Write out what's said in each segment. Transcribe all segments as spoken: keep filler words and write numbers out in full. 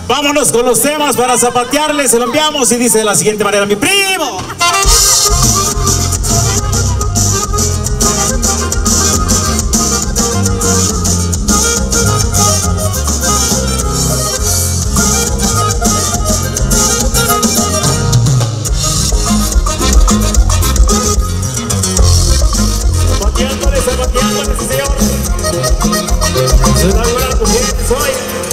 Vámonos con los temas para zapatearles. Se lo enviamos y dice de la siguiente manera, mi primo. Zapateándole, zapateándole, sí, señor. Se da una mujer, soy.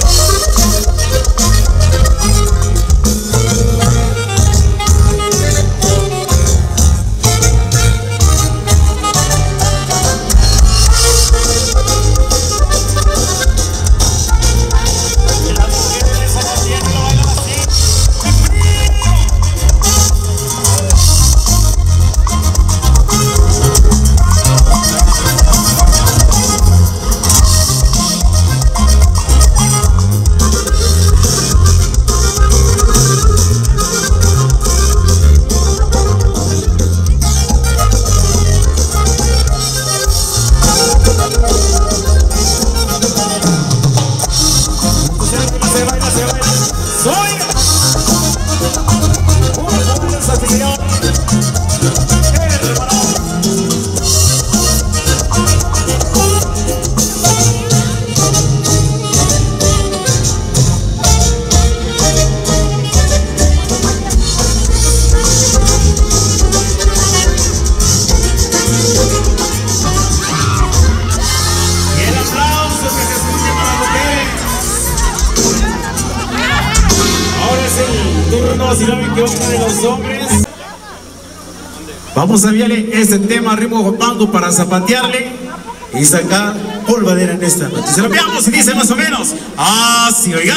Si no me equivoco, de los hombres. Vamos a enviarle este tema ritmo guapango para zapatearle y sacar polvadera en esta noche. Se lo enviamos y dice más o menos así, oiga.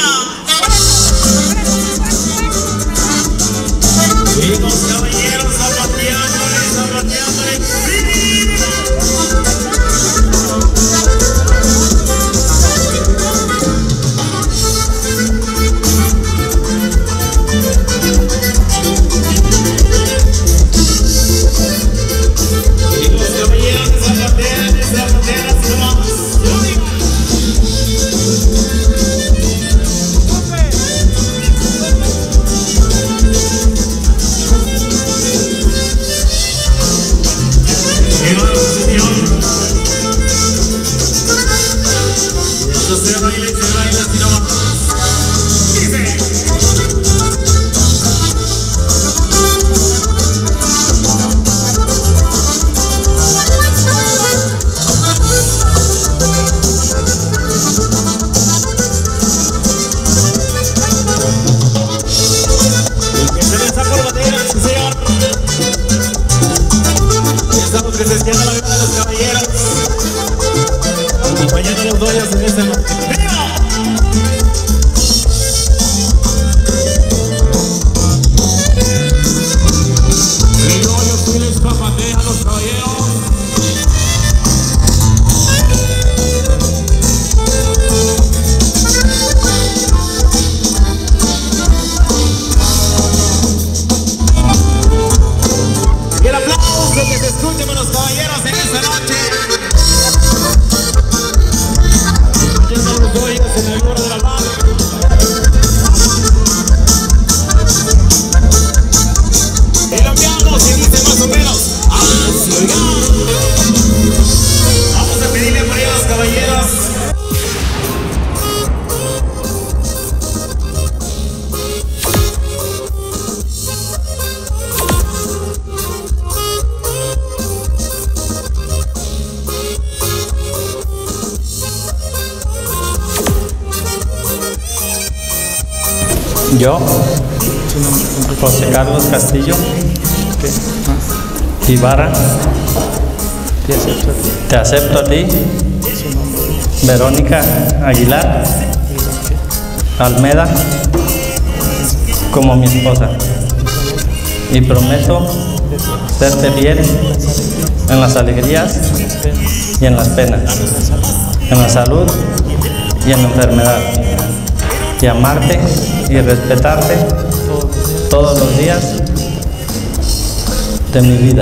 Y los caballeros zapateándole, zapateándole. Presenciando la vida de los caballeros, acompañando a los doyos en esta noche. El doyo tú les zapatea a los caballeros. Y el aplauso que se escuche con los caballeros en esta noche. Acompañando a los doyos en el borde de la mano. Y lo enviamos y dice más o menos así, oiga. Vamos a pedirle por ahí a los caballeros. Yo, José Carlos Castillo Ibarra, te acepto a ti, Verónica Aguilar Almeda, como mi esposa, y prometo serte fiel en las alegrías y en las penas, en la salud y en la enfermedad, y amarte y respetarte todos los días de mi vida.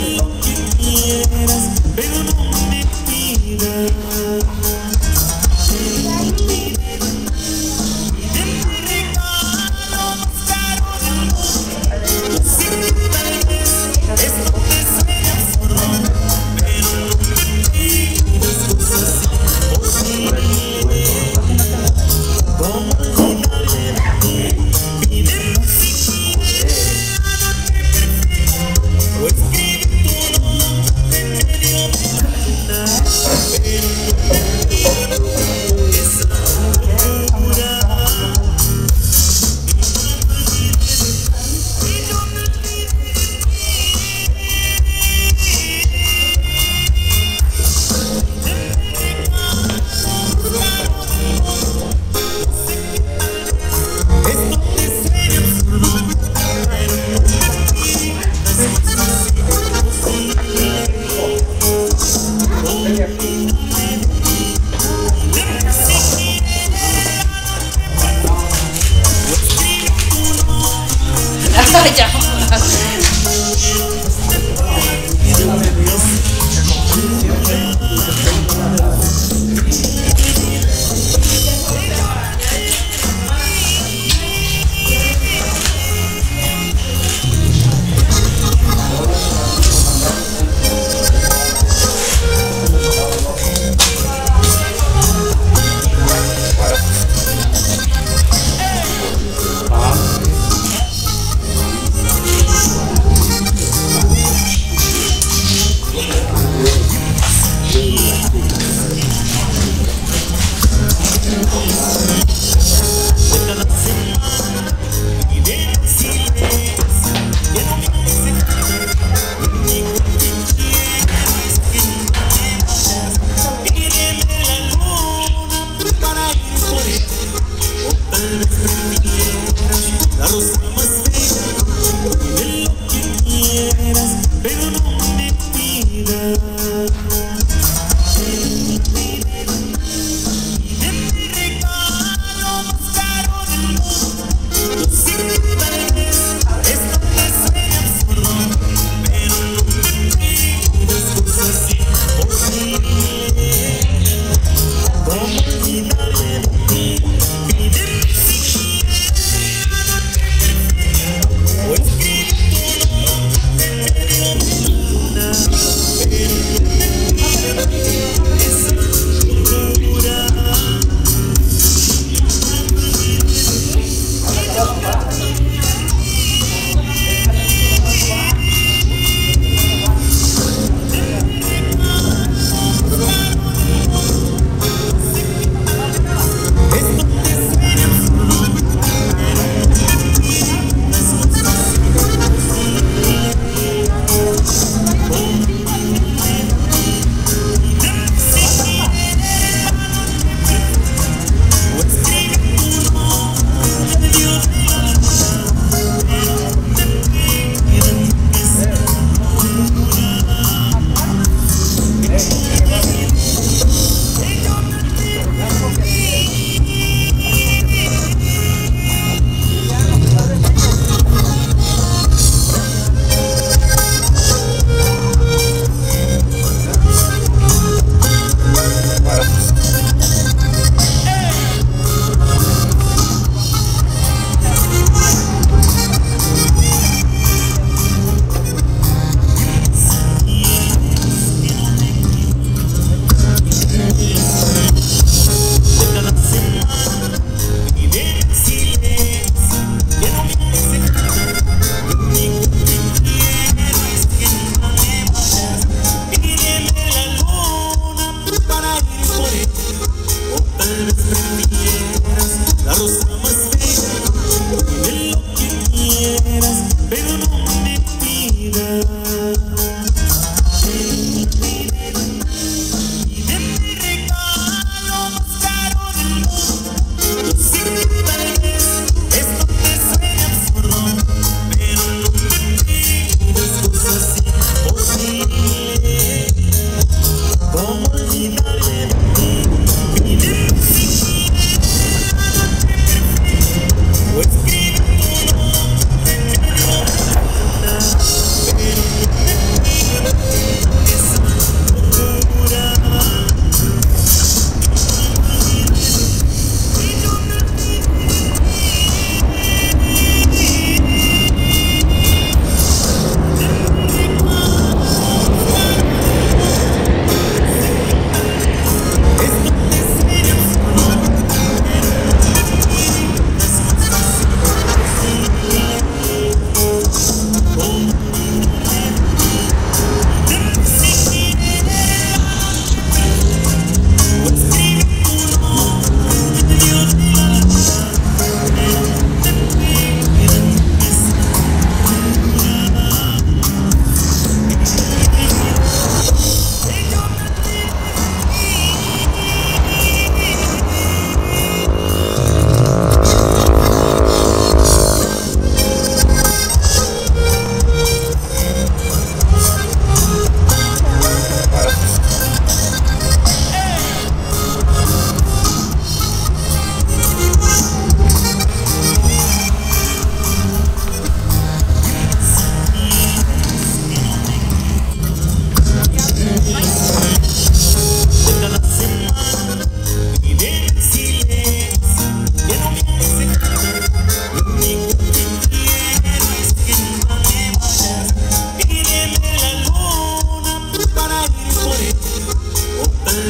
Pues vive todo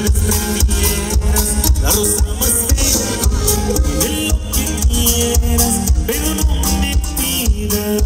vez prefieras la rosa más bella, de lo que quieras, pero no me pidas.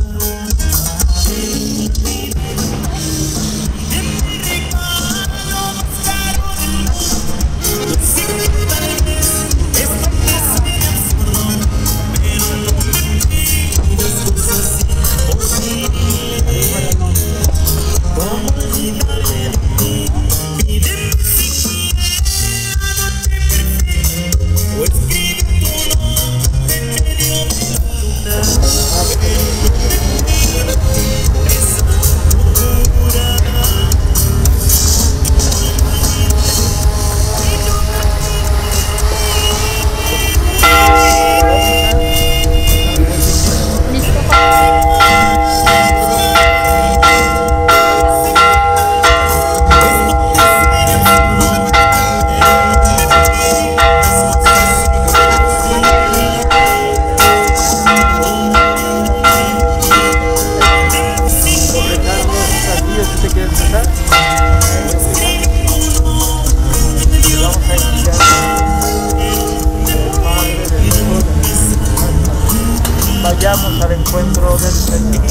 Vayamos al encuentro del Señor.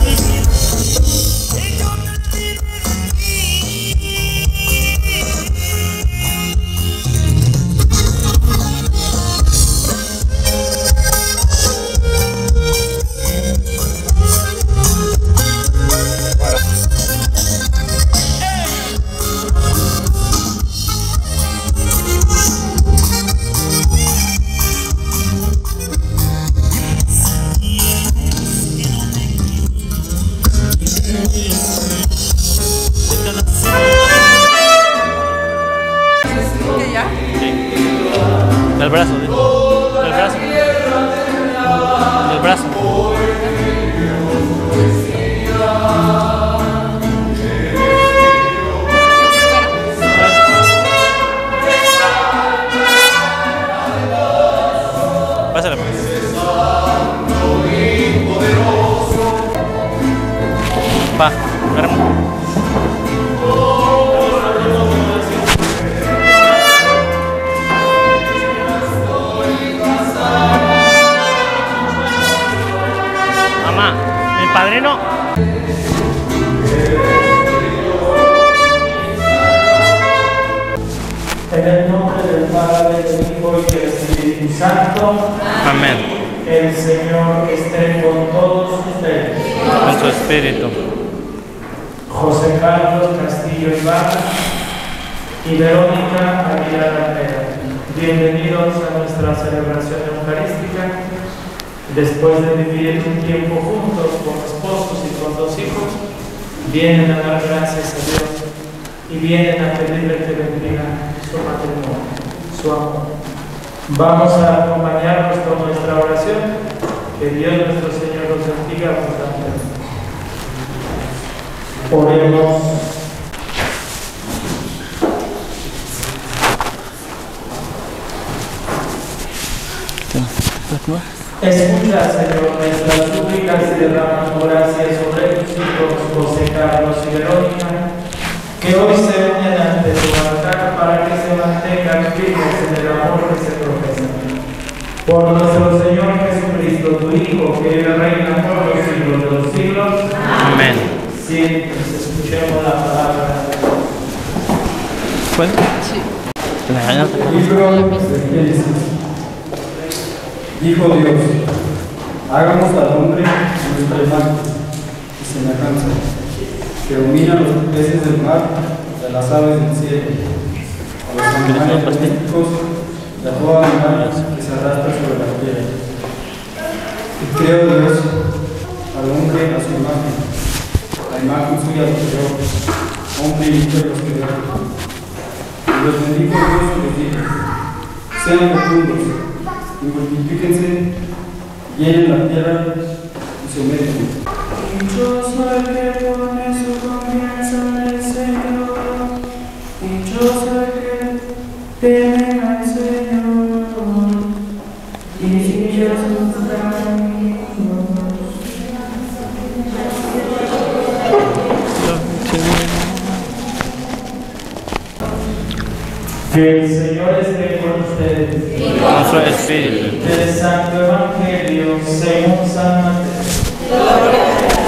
Del brazo, del brazo, del brazo. Pásale. Pa, agarramos. Padrino. En el nombre del Padre, del Hijo y del Espíritu Santo. Amén. El Señor esté con todos ustedes. Con su espíritu. José Carlos Castillo Ibarra y Verónica Aguilar Almeda, bienvenidos a nuestra celebración eucarística. Después de vivir un tiempo juntos como esposos y con dos hijos, vienen a dar gracias a Dios y vienen a pedirle que bendiga su matrimonio, su amor. Vamos a acompañarnos con nuestra oración. Que Dios nuestro Señor nos bendiga abundantemente. Oremos. Escucha, Señor, nuestras súplicas y derrama tu gracia sobre tus hijos, José Carlos y Verónica, que hoy se unen ante tu altar para que se mantengan firmes en el amor que se profesa. Por nuestro Señor Jesucristo, tu Hijo, que vive y reina por los siglos de los siglos. Amén. Sí, pues escuchemos la palabra. ¿Puedo? Sí. Libro de Génesis. Dijo Dios: hagamos al hombre nuestra imagen y semejanza, que domina los peces del mar, de las aves del cielo, a los animales domésticos, y a todo animal que se arrastra sobre la tierra. Y creó Dios al hombre a su imagen, la imagen suya lo creó, hombre y mujer los creó. Y los bendijo Dios y les dijo: sean fecundos y multiplíquense, llenen la tierra y someten. Dichoso el que pone su confianza en el Señor, dichoso el que teme al Señor, y dichosos sus caminos. Que el Señor esté con ustedes. Y con su espíritu. Del Santo Evangelio según San Mateo.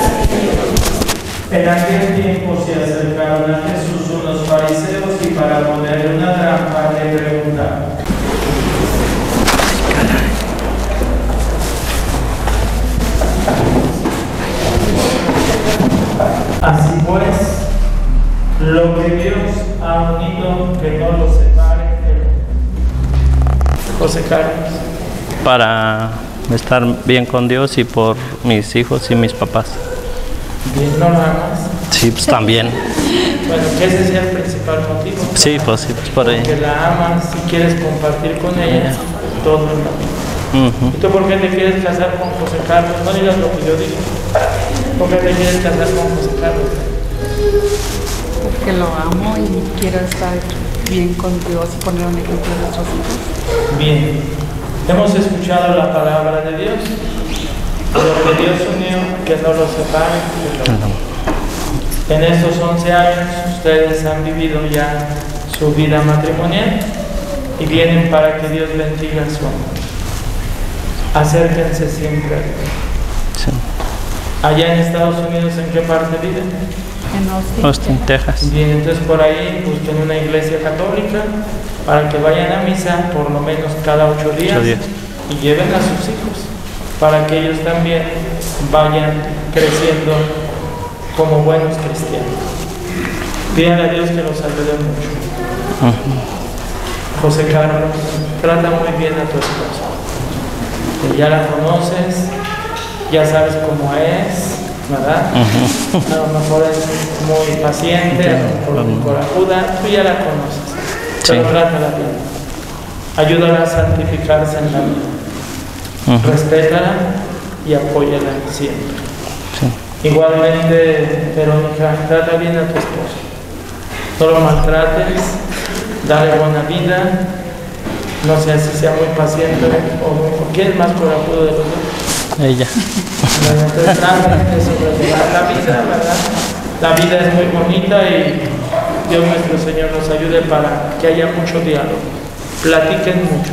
En aquel tiempo se acercaron a Jesús unos fariseos y para ponerle una trampa le preguntaron: así pues, lo que Dios ha unido, que no lo separe el hombre. José Carlos. Para estar bien con Dios y por mis hijos y mis papás. Bien, ¿no lo amas? Sí, pues también. Bueno, que ese sea el principal motivo. Sí, pues sí, pues por ahí. Que la amas y quieres compartir con ella todo el mundo. Uh-huh. ¿Y tú por qué te quieres casar con José Carlos? No digas lo que yo digo. ¿Por qué te quieres casar con José Carlos? Porque lo amo y quiero estar bien con Dios y poner un ejemplo a nuestros hijos. Bien. Hemos escuchado la palabra de Dios. Lo que Dios unió, que no lo separe. En estos once años ustedes han vivido ya su vida matrimonial y vienen para que Dios bendiga su amor. Acérquense siempre a Dios. Sí. Allá en Estados Unidos, ¿en qué parte viven? En Austin, Austin, Texas. Bien, entonces por ahí busquen una iglesia católica para que vayan a misa por lo menos cada ocho días, Ocho días. y lleven a sus hijos para que ellos también vayan creciendo como buenos cristianos. Pídanle a Dios que los ayude mucho. Uh-huh. José Carlos, trata muy bien a tu esposa. Que ya la conoces, ya sabes cómo es, ¿verdad? Uh-huh. A lo mejor es muy paciente, a lo mejor muy corajuda, tú ya la conoces, pero Sí. trátala bien. Ayúdala a santificarse en la vida. Uh-huh. Respétala y apóyala siempre. Sí. Igualmente, Verónica, trata bien a tu esposo. No lo maltrates, dale buena vida. No sé si sea muy paciente o quién es más corajudo de los dos. Ella. Bueno, entonces trata de sobrellevar la vida, ¿verdad? La vida es muy bonita y Dios nuestro Señor nos ayude para que haya mucho diálogo. Platiquen mucho.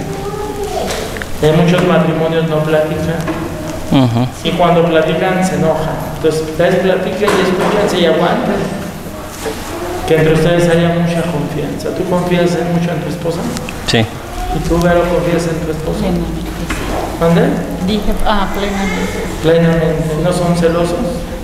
En muchos matrimonios no platican. Uh-huh. Y cuando platican se enojan. Entonces ustedes platiquen y escúchense y aguanten. Que entre ustedes haya mucha confianza. ¿Tú confías en mucho en tu esposa? Sí. ¿Y tú, Vero, confías en tu esposa? Plenamente. ¿Dónde? Dije, ah, plenamente. Plenamente. ¿No son celosos?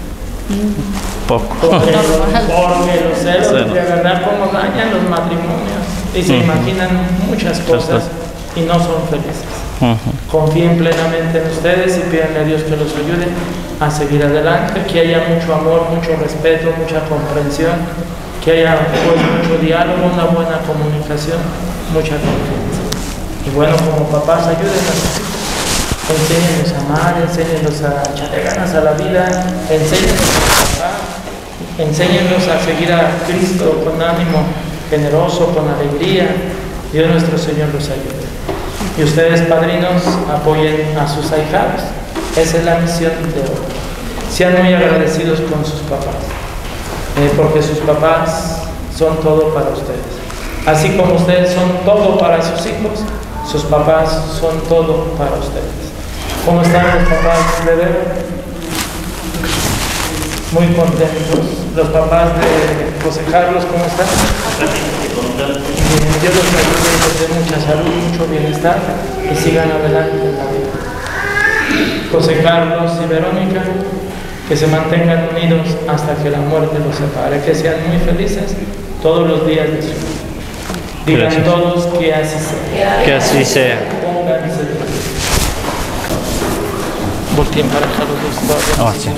Poco. Porque, porque los celos, Celos. de verdad, como dañan los matrimonios. Y se Ujú. imaginan muchas cosas y no son felices. Uh-huh. Confíen plenamente en ustedes y pídanle a Dios que los ayude a seguir adelante, que haya mucho amor, mucho respeto, mucha comprensión, que haya pues, mucho diálogo, una buena comunicación, mucha confianza. Y bueno, como papás, ayuden a sus hijos. Enséñenlos a amar, enséñenlos a echarle ganas a la vida, enséñenlos a trabajar, enséñenlos a seguir a Cristo con ánimo generoso, con alegría. Dios nuestro Señor los ayude. Y ustedes, padrinos, apoyen a sus ahijados. Esa es la misión de hoy. Sean muy agradecidos con sus papás, eh, porque sus papás son todo para ustedes. Así como ustedes son todo para sus hijos, sus papás son todo para ustedes. ¿Cómo están los papás de Vero? Muy contentos. Los papás de José Carlos, ¿cómo están? Dios los ayude y les dé mucha salud, mucho bienestar y sigan adelante en la vida. José Carlos y Verónica, que se mantengan unidos hasta que la muerte los separe, que sean muy felices todos los días de su vida. Digan Gracias. todos que así sea. Que así sea. Pónganse de pie. Volteen para acá los dos. Ah, sí.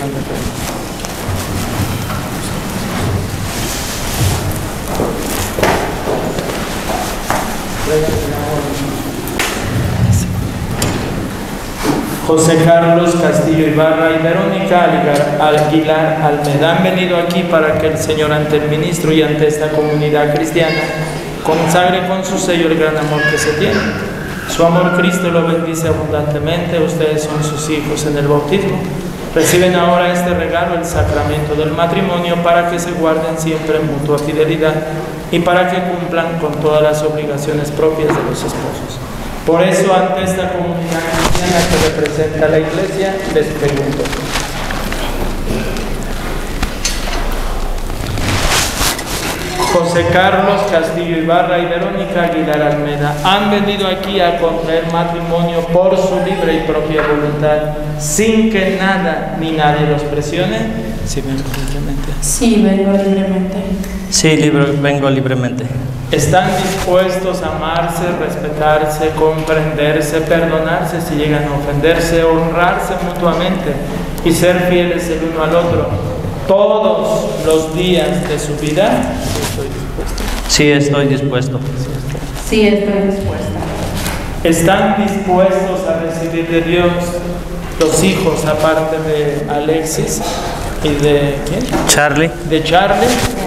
José Carlos Castillo Ibarra y Verónica Aguilar Almeda han venido aquí para que el Señor, ante el ministro y ante esta comunidad cristiana, consagre con su sello el gran amor que se tiene. Su amor Cristo lo bendice abundantemente. Ustedes son sus hijos en el bautismo Reciben ahora este regalo, el sacramento del matrimonio, para que se guarden siempre en mutua fidelidad y para que cumplan con todas las obligaciones propias de los esposos. Por eso, ante esta comunidad cristiana que representa la Iglesia, les pregunto: José Carlos Castillo Ibarra y Verónica Aguilar Almeda han venido aquí a contraer matrimonio por su libre y propia voluntad, sin que nada ni nadie los presione. Sí, vengo libremente. Sí, vengo libremente. Sí, libre, vengo libremente. ¿Están dispuestos a amarse, respetarse, comprenderse, perdonarse si llegan a ofenderse, honrarse mutuamente y ser fieles el uno al otro todos los días de su vida? Sí, estoy dispuesto. Sí, estoy dispuesta. ¿Están dispuestos a recibir de Dios los hijos, aparte de Alexis y de ¿quién? Charlie. De Charlie.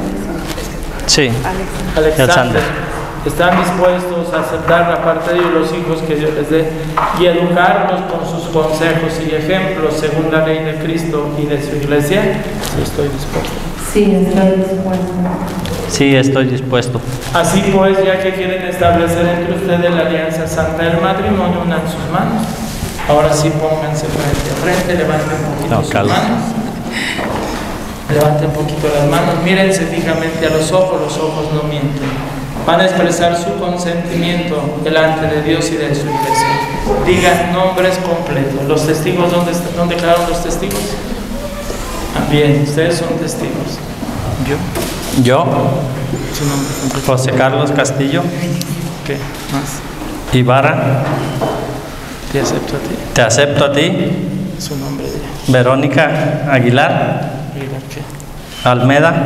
Sí. Alexander. Alexander. ¿Están dispuestos a aceptar la parte de ellos, los hijos que Dios les dé, y educarlos con sus consejos y ejemplos según la ley de Cristo y de su Iglesia? Sí, estoy dispuesto. Sí, estoy dispuesta. Sí, estoy dispuesto. Así pues, ya que quieren establecer entre ustedes la alianza santa del matrimonio, unan sus manos. Ahora sí, pónganse frente a frente, levanten un poquito No, sus calma. manos. Levanten un poquito las manos, mírense fijamente a los ojos, los ojos no mienten. Van a expresar su consentimiento delante de Dios y de su Iglesia. Digan nombres completos. ¿Los testigos dónde, están? ¿Dónde quedaron los testigos? Ah, bien, ustedes son testigos. ¿Yo? Yo, ¿Su nombre completo? José Carlos Castillo ¿Qué más? Ibarra, Te acepto a ti. te acepto a ti, Su nombre de Verónica Aguilar Aguilar, ¿qué? Almeda,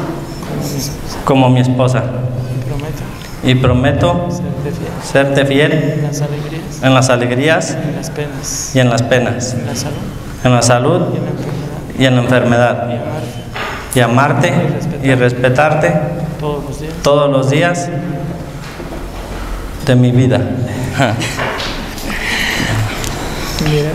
como mi esposa. Prometo Y prometo serte fiel serte en fiel las alegrías, en las alegrías en las penas, y en las penas, en la salud en la salud y en la enfermedad, y en la enfermedad, y amarte y amarte y respetarte todos los días. todos los días de mi vida. Miren,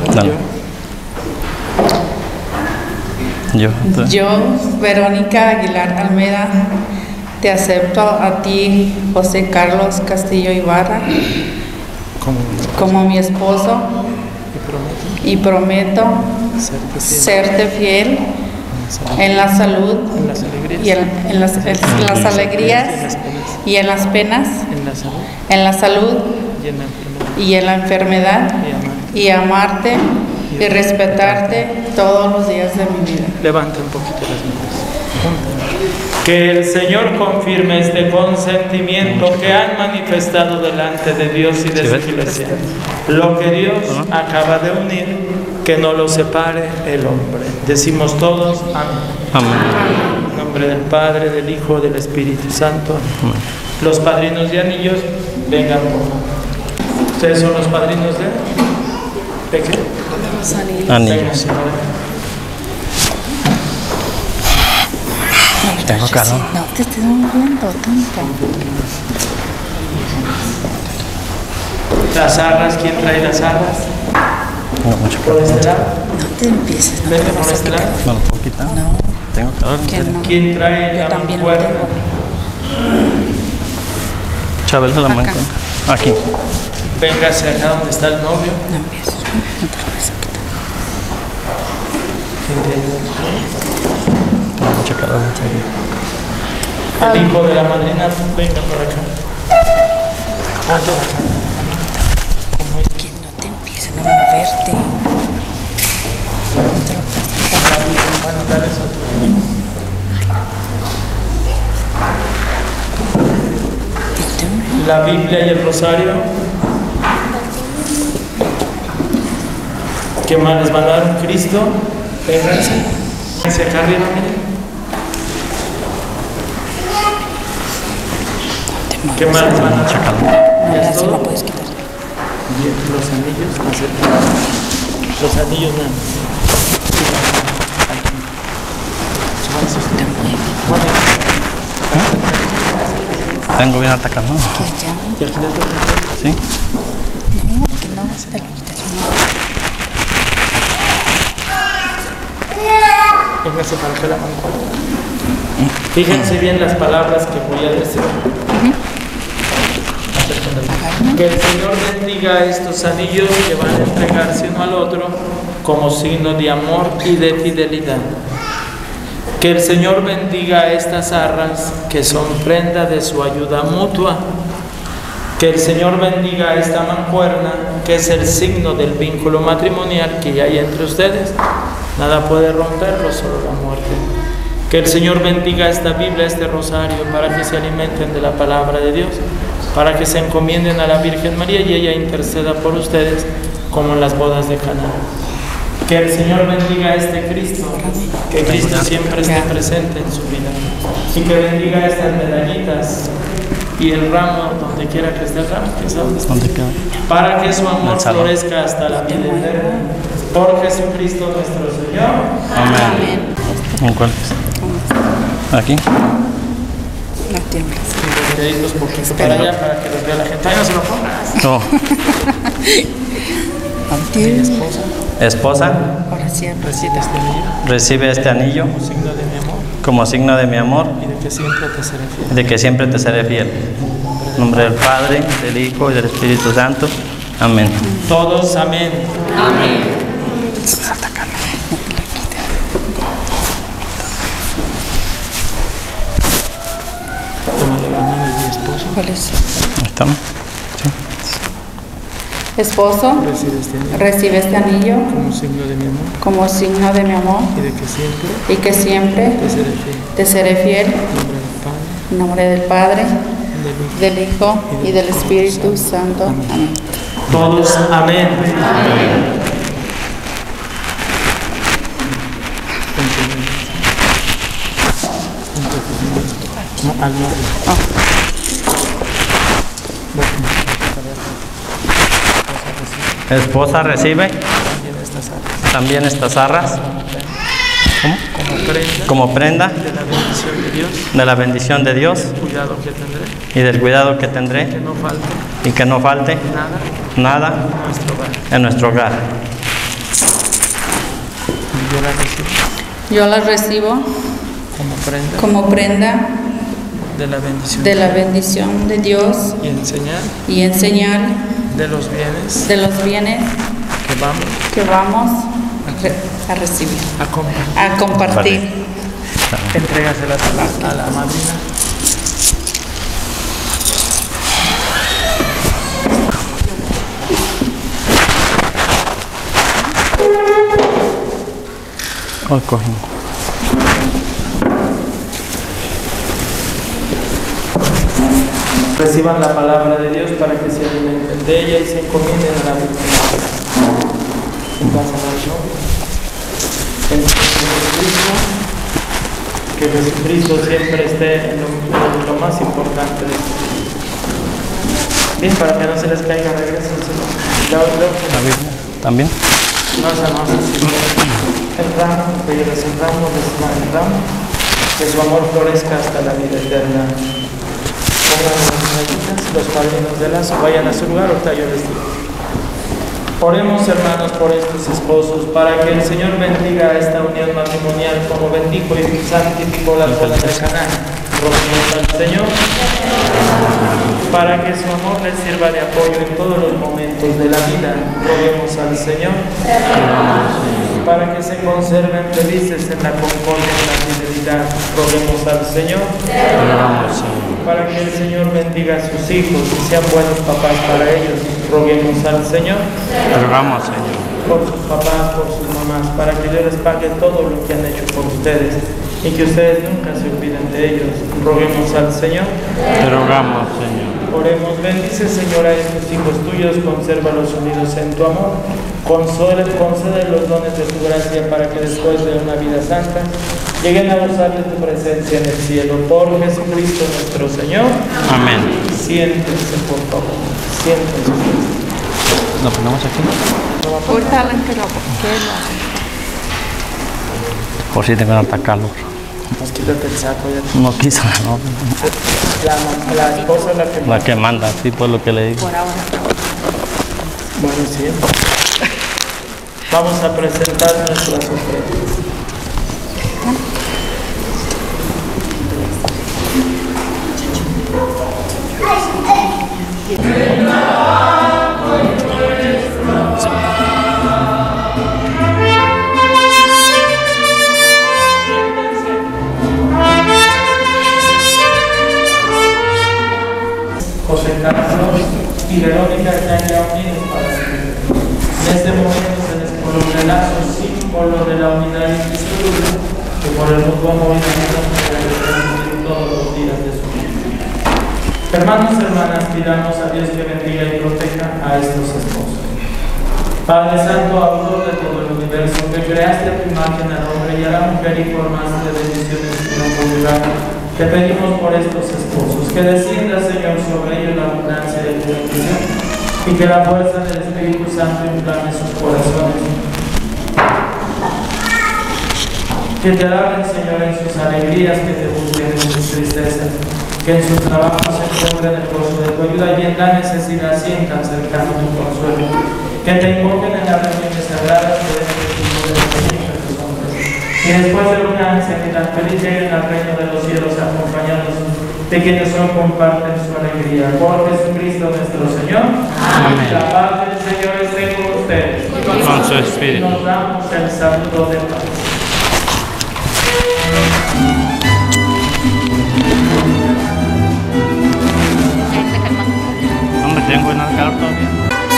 No. yo Yo, Yo, Verónica Aguilar Almeda, te acepto a ti, José Carlos Castillo Ibarra, como como mi esposo y prometo y prometo serte fiel serte fiel en la salud en las alegrías, y en, en las, en las alegrías y en las penas, en la salud en la salud y en la enfermedad, y en la enfermedad, y amarte. y amarte y respetarte todos los días de mi vida. Levanta un poquito las manos. Que el Señor confirme este consentimiento que han manifestado delante de Dios y de ¿Sí su ves? Iglesia. Lo que Dios acaba de unir, que no lo separe el hombre. Decimos todos amén. amén. En nombre del Padre, del Hijo, del Espíritu Santo. Amén. Los padrinos de anillos, vengan por favor. ¿Ustedes son los padrinos de? ¿De qué? Anillos. Tengo calor. No te estés moviendo tanto. Las arras, ¿quién trae las arras? Tengo mucho ¿Por calor. este lado? No te empieces. No Venga te por vas a este quitar. lado. ¿Me lo puedo quitar? No, Tengo calor. que no. ¿Quién trae Yo la también lo mancuerna? tengo. Chabel se la Acá. mano. Aquí. Véngase acá donde está el novio. No empieces. No te lo vas a quitar. Tengo mucho calor. El hijo de la madrina, venga por acá. Ponte acá. Como es Que no te empieces a moverte. van a dar eso. La Biblia y el rosario. ¿Qué más les van a dar? Un Cristo. Vénganse. Vénganse acá arriba, miren. ¿Qué más les van a dar? No, ¿Ya ya es se todo? lo puedes quitar. Bien, los anillos, acepten. Los anillos nada más. Tengo bien atacado. ¿No? Que ya. ¿Y aquí les toca? ¿Sí? No, que no, se te lo quitas. Véngase para que la mancuerna. Fíjense bien las palabras que voy a decir. Que el Señor bendiga estos anillos que van a entregarse uno al otro como signo de amor y de fidelidad. Que el Señor bendiga estas arras que son prenda de su ayuda mutua. Que el Señor bendiga esta mancuerna que es el signo del vínculo matrimonial que hay entre ustedes. Nada puede romperlo, solo la muerte. Que el Señor bendiga esta Biblia, este rosario, para que se alimenten de la palabra de Dios, para que se encomienden a la Virgen María y ella interceda por ustedes como en las bodas de Caná. Que el Señor bendiga a este Cristo, que Cristo siempre esté presente en su vida, y que bendiga estas medallitas y el ramo, donde quiera que esté el ramo, que sea donde esté, para que su amor florezca hasta la vida eterna. Por Jesucristo nuestro Señor. Amén. ¿En cuál? Aquí. No tiemblas. Deditos poquito para allá para que los vea la gente. Ay, no se lo pongas. No. Mi esposa Esposa, Ahora sí, recibe este anillo recibe este anillo como signo de mi amor como signo de mi amor y de que siempre te seré fiel. de que siempre te seré fiel. En nombre del Padre, del Hijo y del Espíritu Santo. Amén. Todos, amén. Amén. Tómale la mano de mi esposo. ¿Cuál es? ¿Ahí estamos? Sí. Esposo, Recibe este anillo recibe este anillo como signo de mi amor como signo de mi amor y de que siempre y que siempre te seré fiel. te seré fiel. En nombre del Padre, En nombre del Padre, del Hijo. del Hijo y del Espíritu Santo. Amén. Todos, amén. No, al norte. Esposa recibe También estas arras también estas arras ¿cómo? como prenda como prenda de la bendición de Dios, de la bendición de Dios cuidado que tendré, y del cuidado que que tendré no falte y que no falte nada nada en nuestro hogar. en nuestro hogar. Yo la recibo Yo las recibo como prenda como prenda de la bendición de la bendición de Dios y enseñar y en señal de los bienes de los bienes que vamos que vamos re- a recibir, a compartir. a compartir. Entrégaselas a la, a la madrina. Hoy cogimos. Reciban la palabra de Dios para que se alimenten de ella y se encomienden a la Virgen. En paz a la novia. En Jesucristo, que Jesucristo siempre esté en lo, en lo más importante de su vida. Bien, para que no se les caiga, regresen. La Biblia también. No, esa no, esa sí. El ramo, que lleves el ramo, reciban el ramo, que su amor florezca hasta la vida eterna. Pongan las medallitas, los padrinos de lazo, vayan a su lugar, ahorita yo les digo. Oremos, hermanos, por estos esposos, para que el Señor bendiga esta unión matrimonial como bendijo y santificó las bodas de Caná. Roguemos al Señor para que su amor les sirva de apoyo en todos los momentos de la vida. Roguemos al Señor para que se conserven felices en la concordia y la fidelidad. Roguemos al Señor para que el Señor bendiga a sus hijos y sean buenos papás para ellos. Roguemos al Señor Rogamos, Señor. por sus papás, por sus mamás, para que Dios les pague todo lo que han hecho por ustedes y que ustedes nunca se olviden de ellos. Roguemos al Señor. Te rogamos, Señor. Oremos, bendice, Señor, a estos hijos tuyos, consérvalos unidos en tu amor, concede, concede los dones de tu gracia para que después de una vida santa lleguen a gozar de tu presencia en el cielo. Por Jesucristo nuestro Señor. Amén. Siéntense, por favor. Siéntense. ¿Lo ponemos aquí? Ahorita Alan que lo que lo Por si tengo harta calor. Pues quítate el saco ya. No quiso la novia. La, la esposa es la que La que manda, sí, por lo que le digo. por ahora. Bueno, sí. Vamos a presentar nuestras ofrendas. bendigan. José Carlos y Verónica están ya unidos para siempre. En este momento se les coloca el lazo, símbolo de la unidad indisoluble, que por el mutuo movimiento se realizan todos los días de su vida. Hermanos y hermanas, pidamos a Dios que bendiga y proteja a estos esposos. Padre Santo, autor de todo el universo, que creaste a tu imagen al hombre y a la mujer y formaste bendiciones que no conyugal, te pedimos por estos esposos, que descienda, Señor, sobre ellos la abundancia de tu bendición y que la fuerza del Espíritu Santo inflame sus corazones. Que te alaben, Señor, en sus alegrías, que te busquen en sus tristezas, que en sus trabajos se encuentren el gozo de tu ayuda y en la necesidad sientan cercano tu consuelo. Que te invoquen en las reuniones sagradas de este tipo de tus hombres. Y después de una ansia que tan feliz lleguen al reino de los cielos acompañados de quienes hoy comparten su alegría. Por Jesucristo nuestro Señor. Amén. La paz del Señor esté con ustedes. Con su espíritu. Nos damos el saludo de paz. No me tengo en el carro todavía.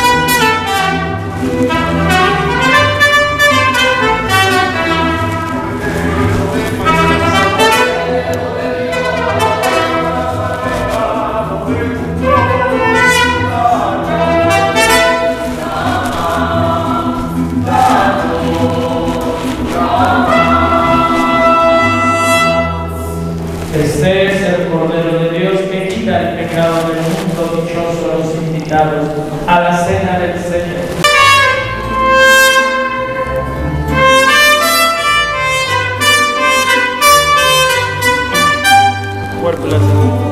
Este es el Cordero de Dios que quita el pecado del mundo. Dichosos los invitados a la cena del Señor. Cuerpo la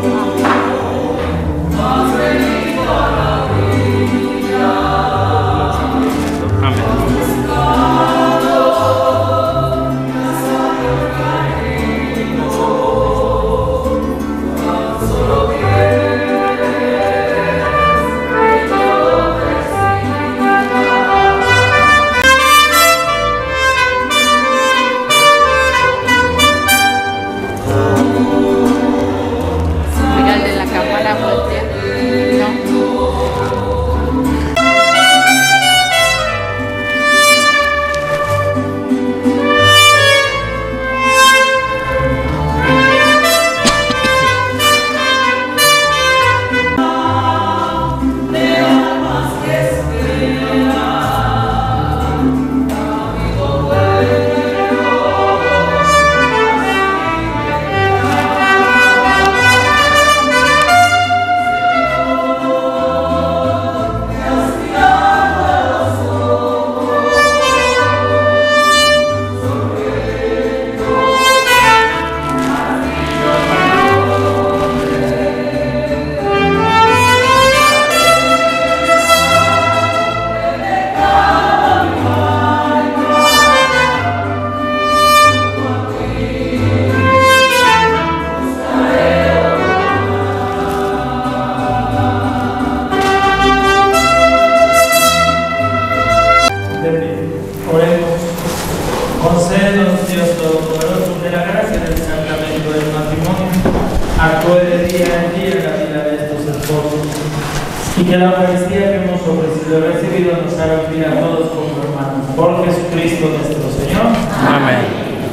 Concédenos, Dios Todopoderoso, de la gracia del sacramento del matrimonio, actúe de día en día en la vida de estos esposos, y que la Eucaristía que hemos ofrecido y recibido nos haga unir a todos como hermanos. Por Jesucristo nuestro Señor. Amén.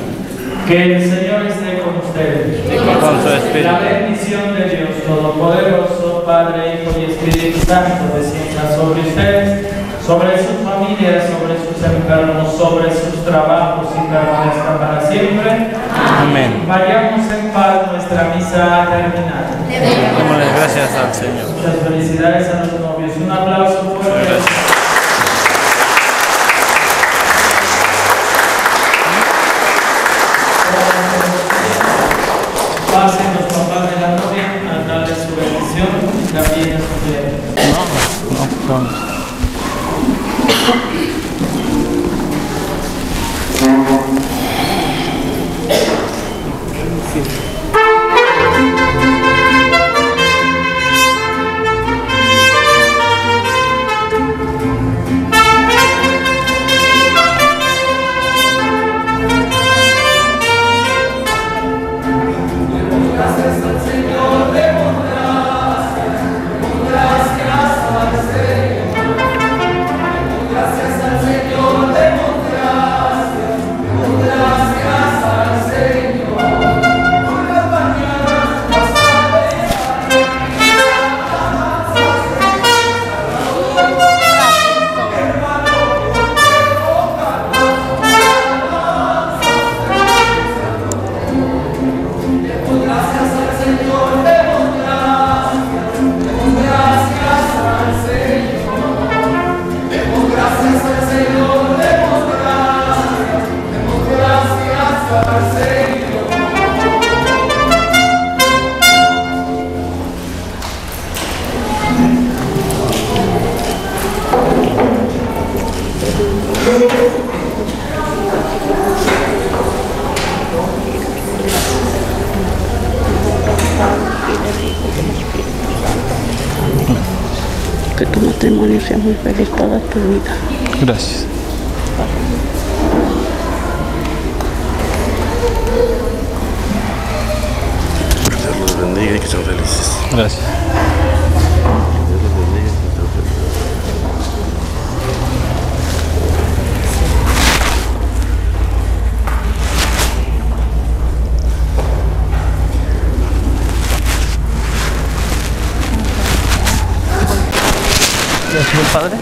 Que el Señor esté con ustedes. Y con su espíritu. La bendición de Dios Todopoderoso, Padre, Hijo y Espíritu Santo, descienda sobre ustedes, sobre sus familias, sobre sus enfermos, sobre sus trabajos y permanezca para siempre. Amén. Vayamos en paz, nuestra misa ha terminado. Démosle gracias al Señor. Muchas felicidades a los novios. Un aplauso fuerte. Gracias. Pasen los papás de la novia a darle su bendición y también a su tierra. No, no, no. matrimonio sea muy feliz toda tu vida. Gracias. Dios los bendiga y que sean felices. Gracias. Dios los bendiga y que sean felices. ¿Ya sube el padre?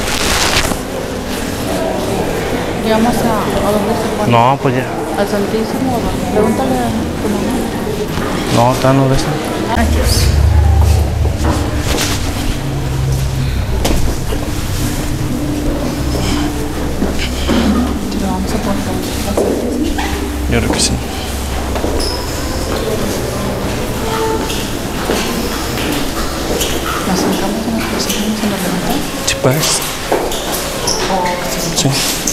¿Llegamos a, a dónde se pone? No, pues ya. ¿Al Santísimo? Pregúntale a tu mamá. No, está no de eso. Ay, Dios. ¿Lo vamos a poner al Santísimo? Yo creo que sí. ¿Nos sentamos en los posiciones en la levantada? ¿Sí puedes? Sí.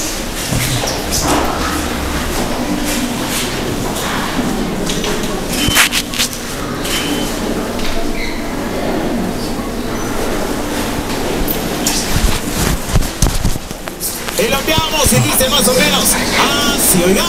Y lo enviamos y dice más o menos así, oigan.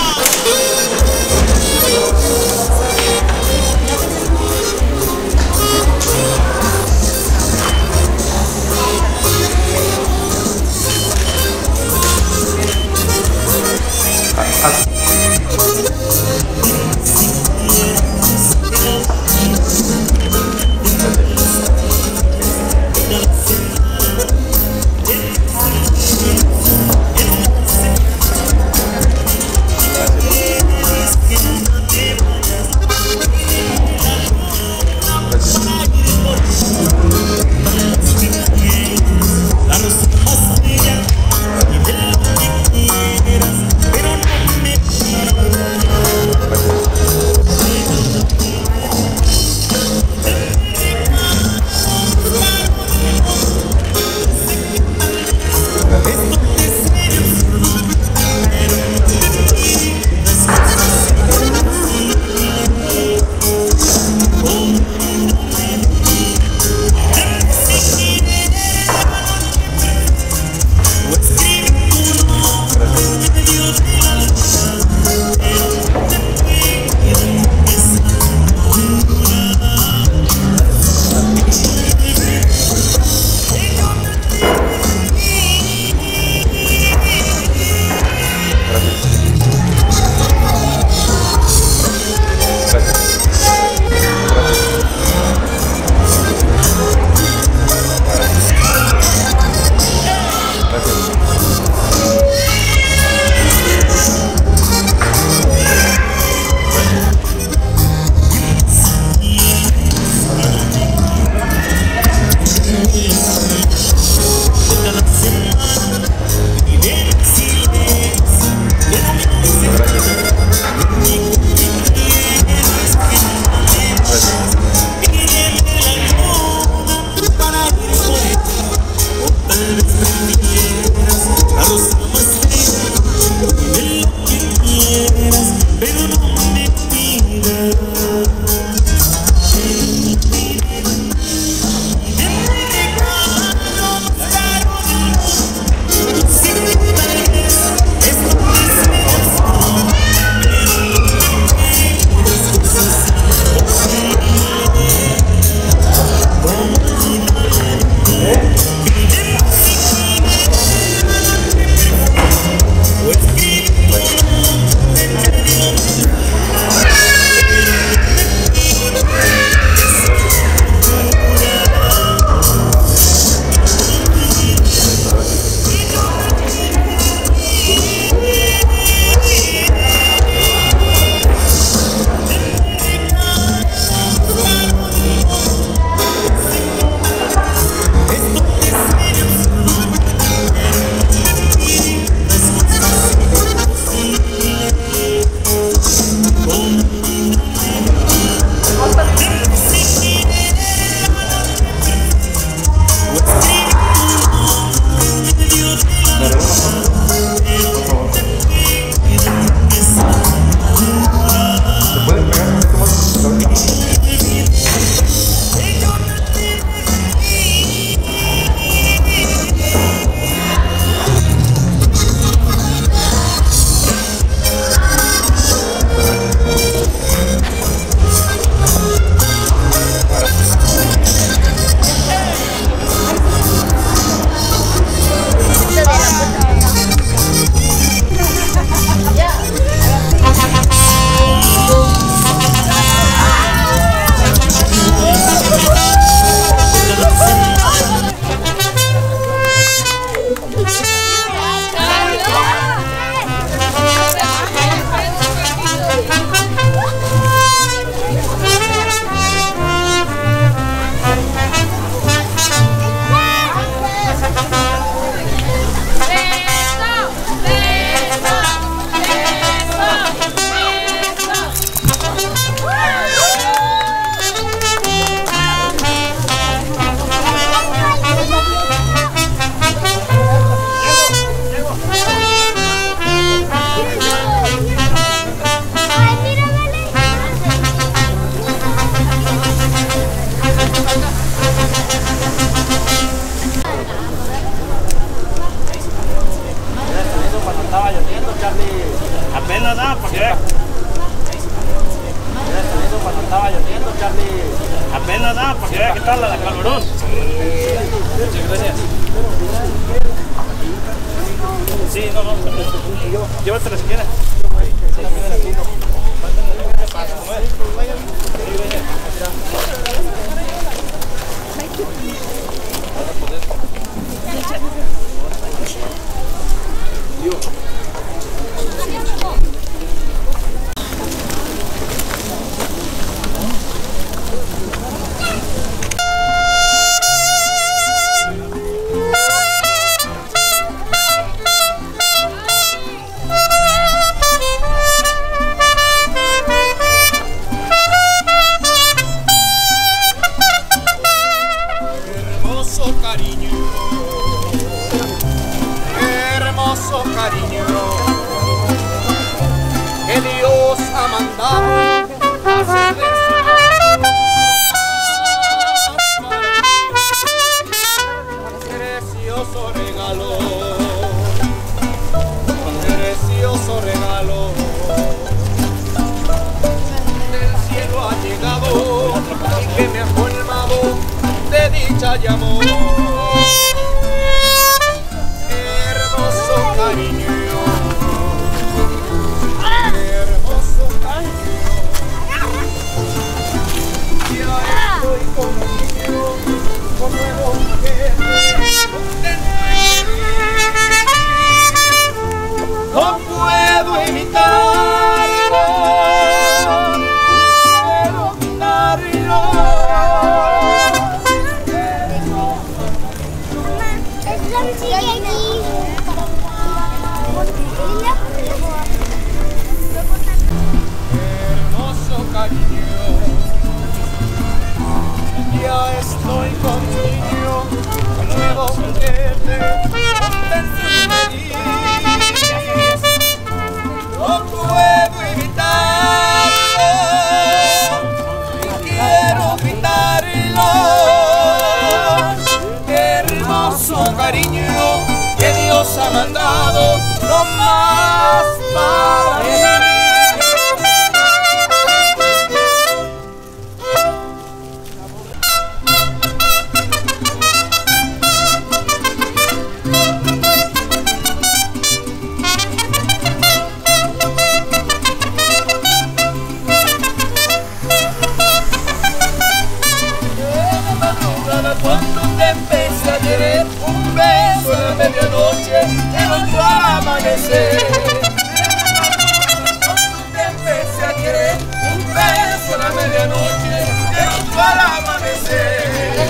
Apenas da, para que vea qué tal la calorón. Muchas gracias. Sí, no, no. Llévatela si quieres. Y amor, hermoso cariño, hermoso cariño. Ya estoy contigo, con nuevo no puedo evitarlo, puedo evitarlo. Hermoso cariño, ya estoy contigo, nuevo juguete, contento y feliz. No puedo evitarlo, quiero evitarlo. Hermoso cariño que Dios ha mandado, no más para mí. Cuando te empecé a querer, un beso en la medianoche, el otro al amanecer. Cuando te empecé a querer, un beso en la medianoche, el otro al amanecer.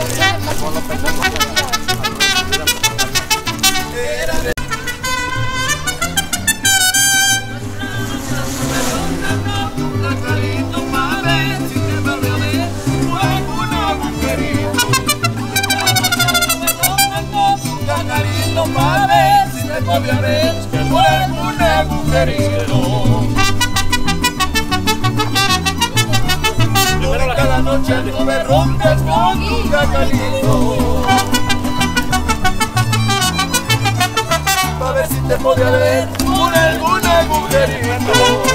Era de para ver si me podía ver por algún agujerito. Yo de cada noche no me rompes con tu cacalito. Para ver si te podía ver por algún agujerito.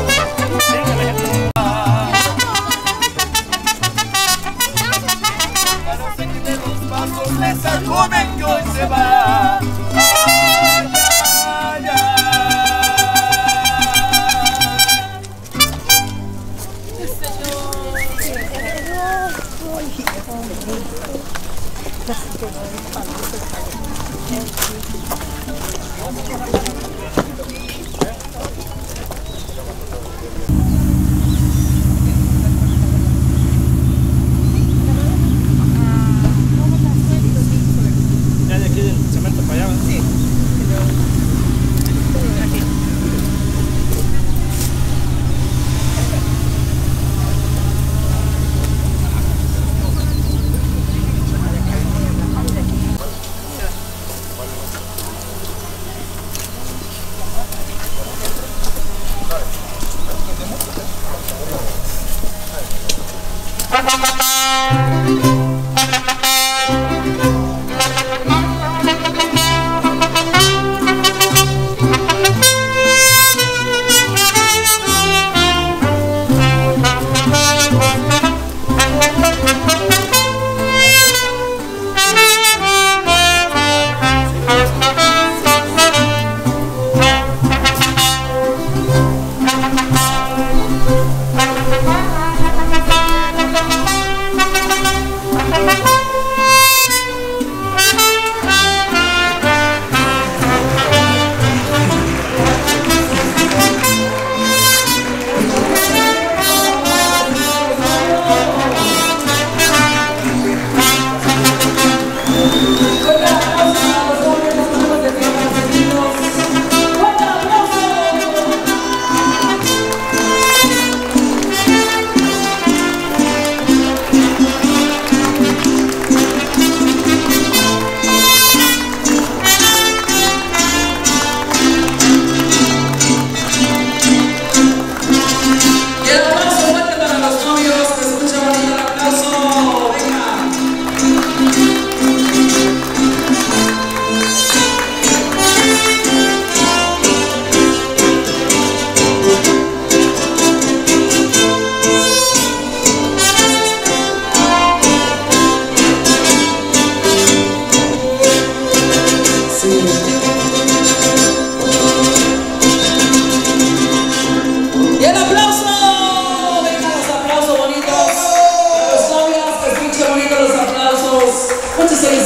Ya no sé quién de los pasos me sacó, me y se va. Ya de aquí del cemento para allá, sí.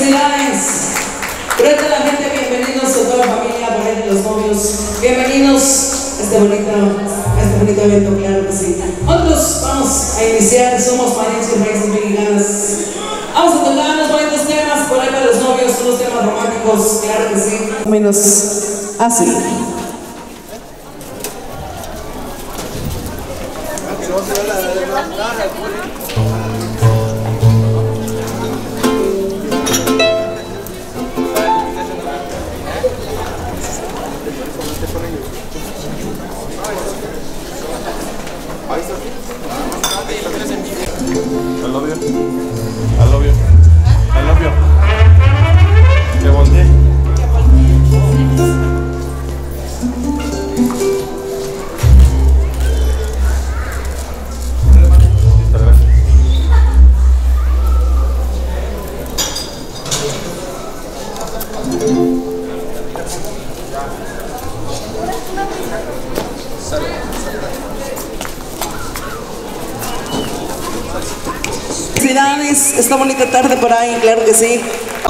felicidades. Frente a la gente, bienvenidos a toda la familia, por ahí de los novios. Bienvenidos a este bonito, a este bonito evento, claro que sí. Nosotros vamos a iniciar, somos mariachis raíces mexicanas. Vamos a tocar unos bonitos temas por ahí para los novios, unos temas románticos, claro que sí. Menos así. I love you. I love you. I love you. Que voltee. Felicidades, esta bonita tarde por ahí, claro que sí.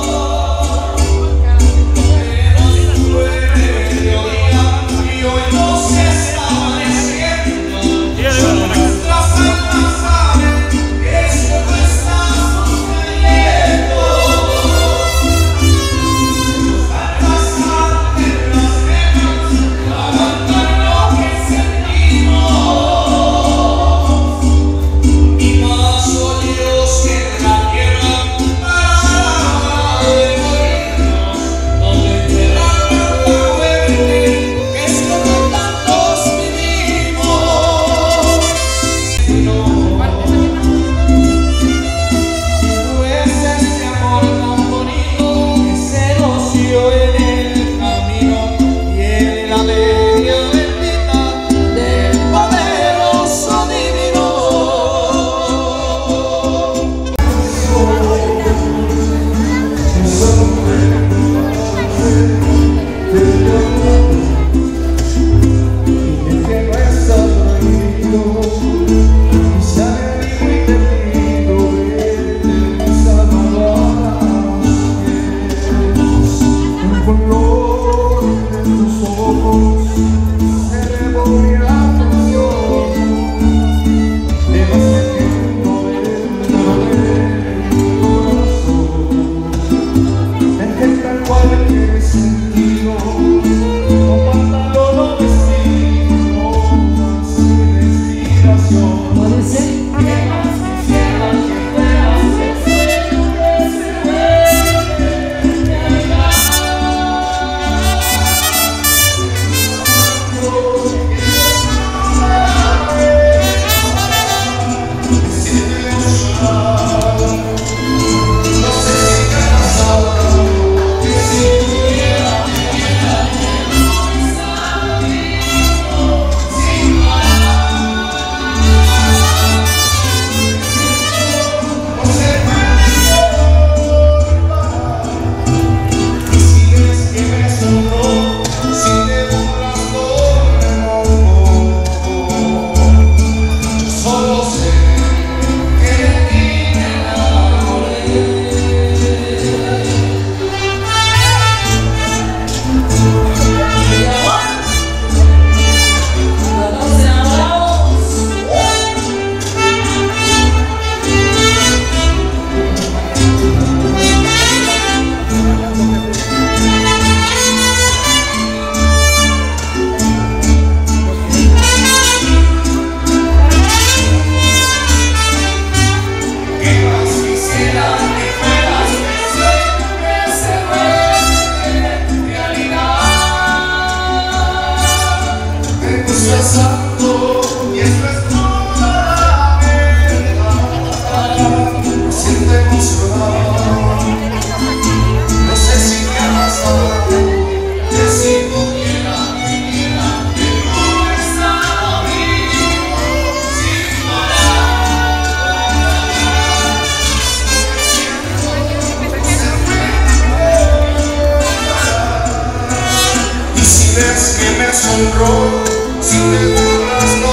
Si me burlas no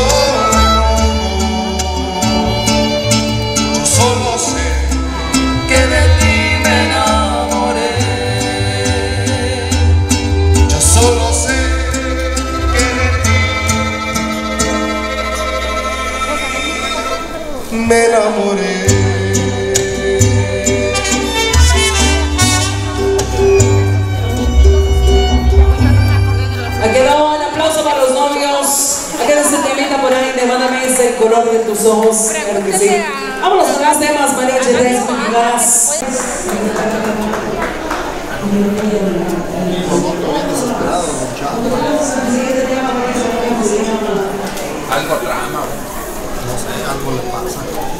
me enojo, solo sé que de ti me enamoré. me enamoré. Ha quedado el aplauso para los novios. Ha quedado ese temita por ahí de Mándame ese color de tus ojos. Claro que sí. Vámonos con más temas, María Chetes, mexicanas. Algo trama, no sé, algo le pasa.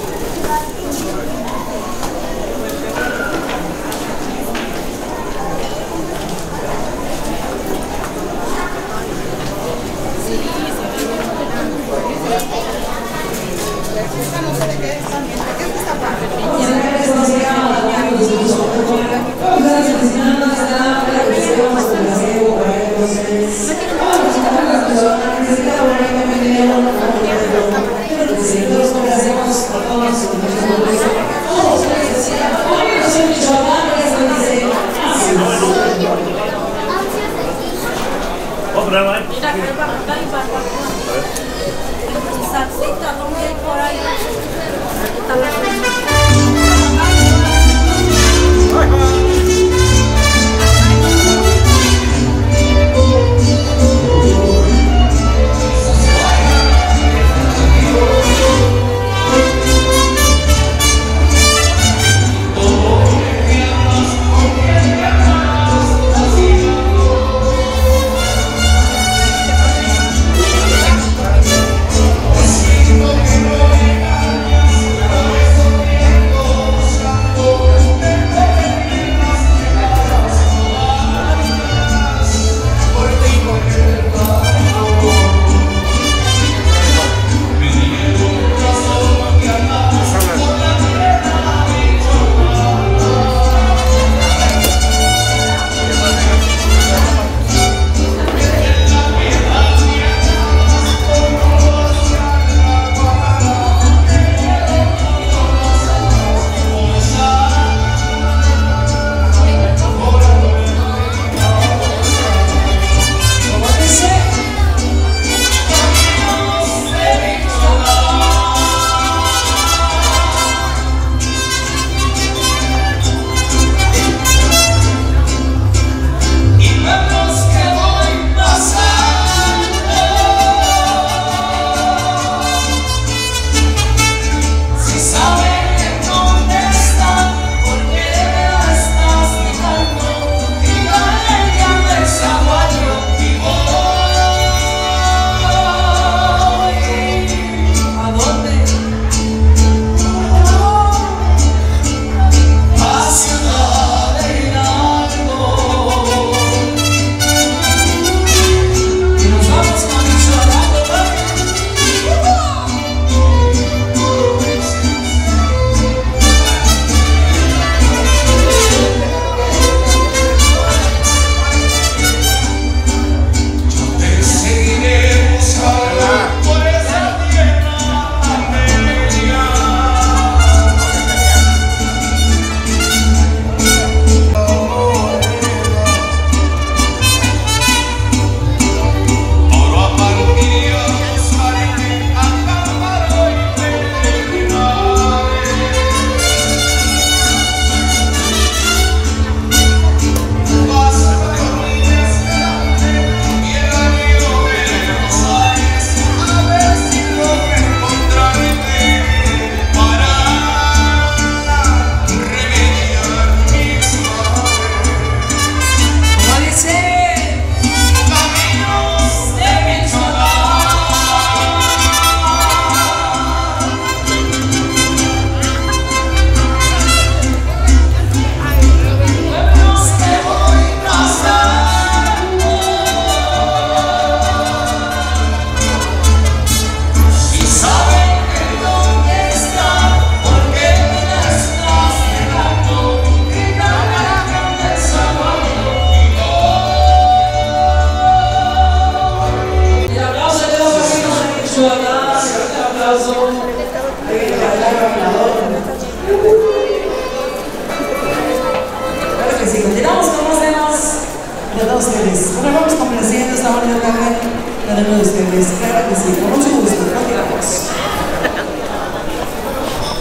de ustedes. Bueno, vamos complaciendo esta hora de tarde cada uno de ustedes. Claro que sí, con mucho gusto. Continuamos.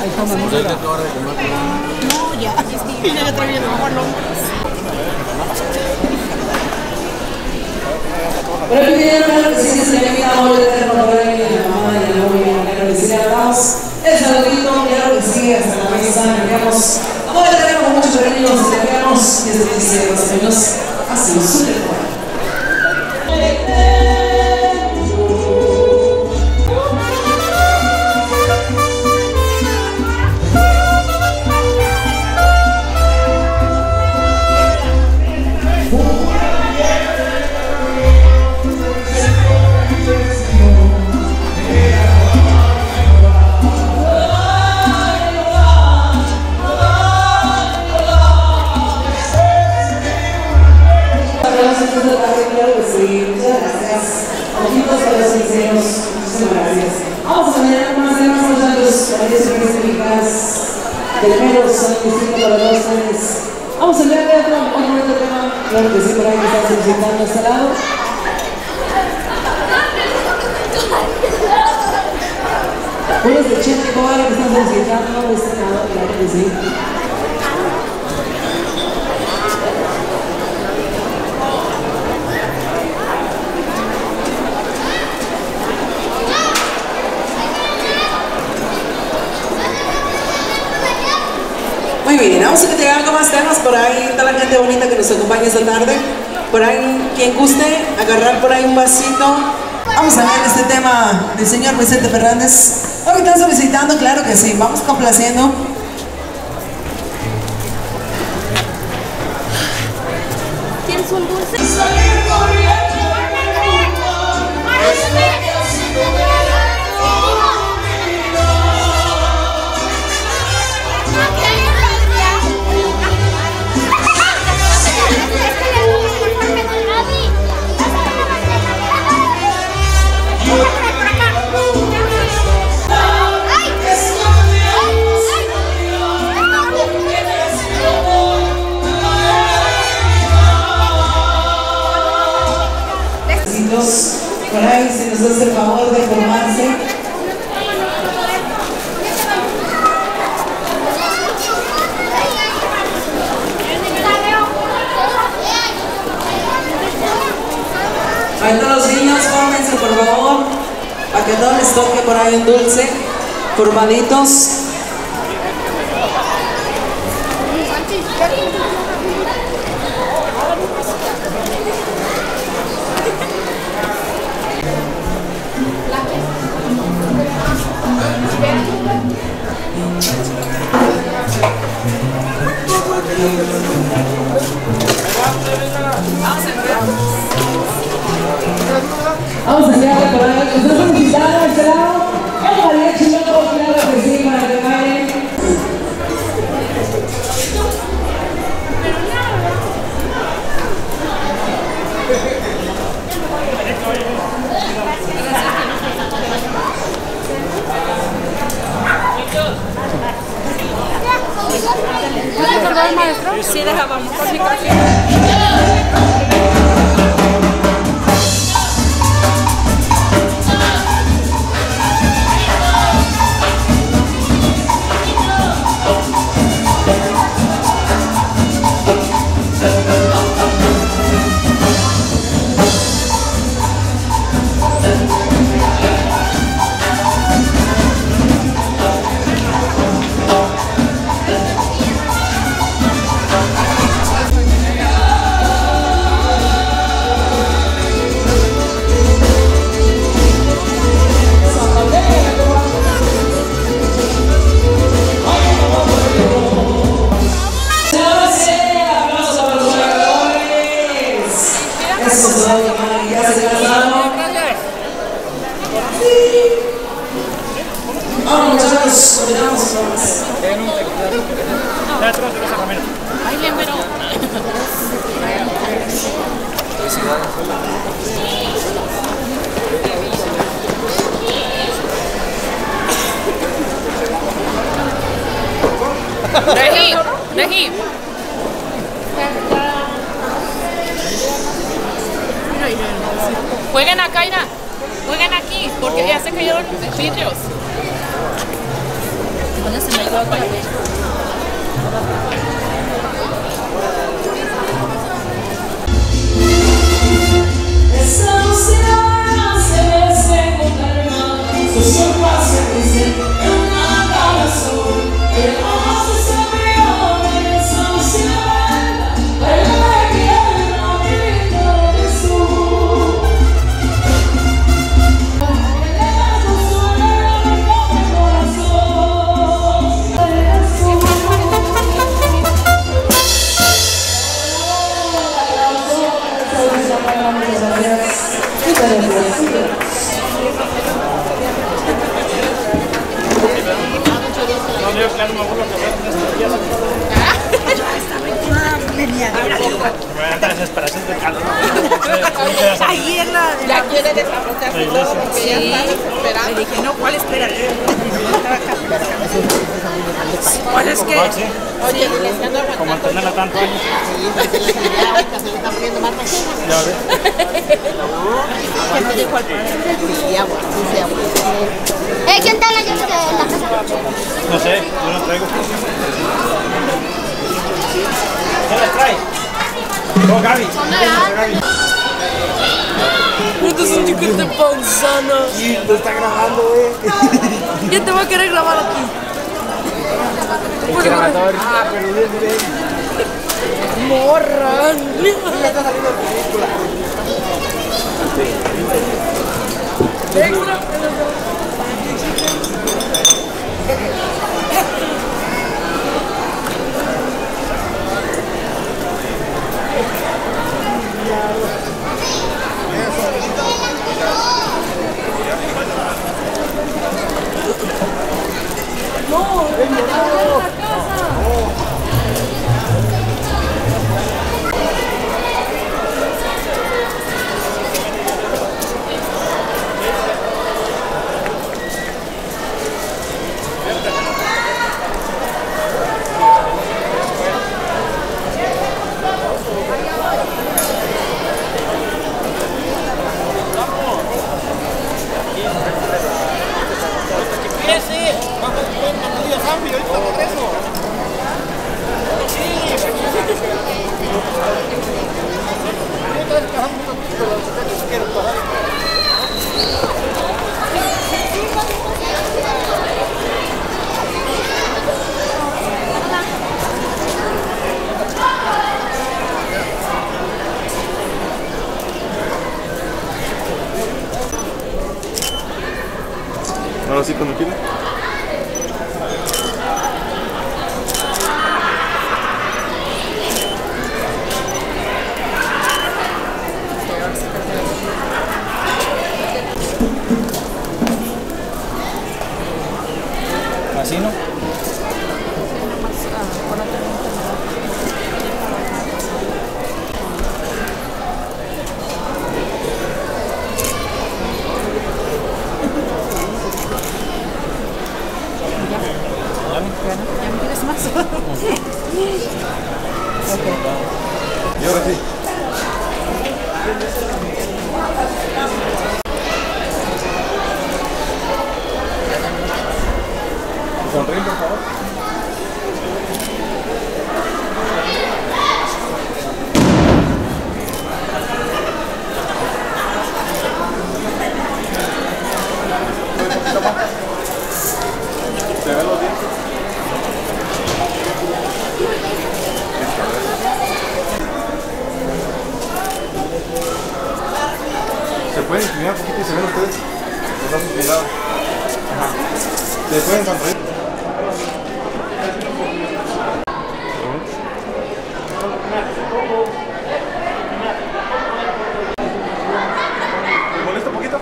No, ya. Y ya traía el mejor Pero aquí tiene una que sí que se le invita hoy de tener la madre y la mamá y la novia, claro que sí, le damos el saludito, claro que sí, hasta la mesa, le enviamos, ahora le tenemos muchos cariños, le enviamos, y es de dice más o menos, así, súper bueno. Vamos a ver más de más muchachos, para que se específicas del menos son distintos para todos ustedes. Vamos a ver otro muy bonito tema, claro que sí, por ahí que están solicitando a este lado. Unos de Chente Cobar que están solicitando de este lado, claro que sí. Muy bien, vamos a tener algo más temas por ahí, toda la gente bonita que nos acompaña esta tarde. Por ahí, quien guste, agarrar por ahí un vasito. Vamos a ver este tema del señor Vicente Fernández. Hoy están solicitando, claro que sí, vamos complaciendo. ¿Tienes un dulce? Por ahí, si nos hace el favor de formarse. A todos los niños, fórmense por favor, para que no les toque por ahí un dulce, formaditos. Vamos a enviarle por ahí, que están solicitando a este lado, el mariachi loco, claro que sí, para que bailen. ¿Puedes recordar al maestro? Sí, deja, vamos por mi café. Dejí, dejí. Jueguen acá, Ira. Jueguen aquí, porque ya se cayeron vidrios. Con ese me ayudó con la fecha. Esa ciudad se mece con calma, sus ojos se dicen en una cabezón, el ojo se abrió en esa ciudad, el alegría del amiguito de Jesús. El legazo suena en el corazón de Jesús. No, yo claro, me acuerdo que hacer estos días. Me desesperación de calor. Ahí en la... Ya quiere desarrollarse todo porque ya está esperando. Le dije, no, ¿cuál espera? ¿Cuál es que? Oye, como tenerla tanto años. Ya ves. ¿Qué me dijo al padre? Sí, agua, sí, agua. Eh, ¿quién está en la llave de la casa? No sé, yo no traigo. ¿Qué les traes? Oh, Gaby. Gaby. Puto es un chiquito pausano. Sí, lo está grabando, eh. ¿Quién te va a querer grabar aquí? El grabador. Ah, pero bien, bien. Morra. Le está saliendo película. Extra. No, ven a la casa. Ahora sí, cuando quiera. Así, ¿no? ¿Ya no quieres más? Y ahora sí. Sonríe, por favor. ¿Se ven los dientes? ¿Se pueden inclinar un poquito y se ven ustedes? Los brazos inclinados. Ajá. ¿Se pueden sonreír? ¿Te molesta un poquito?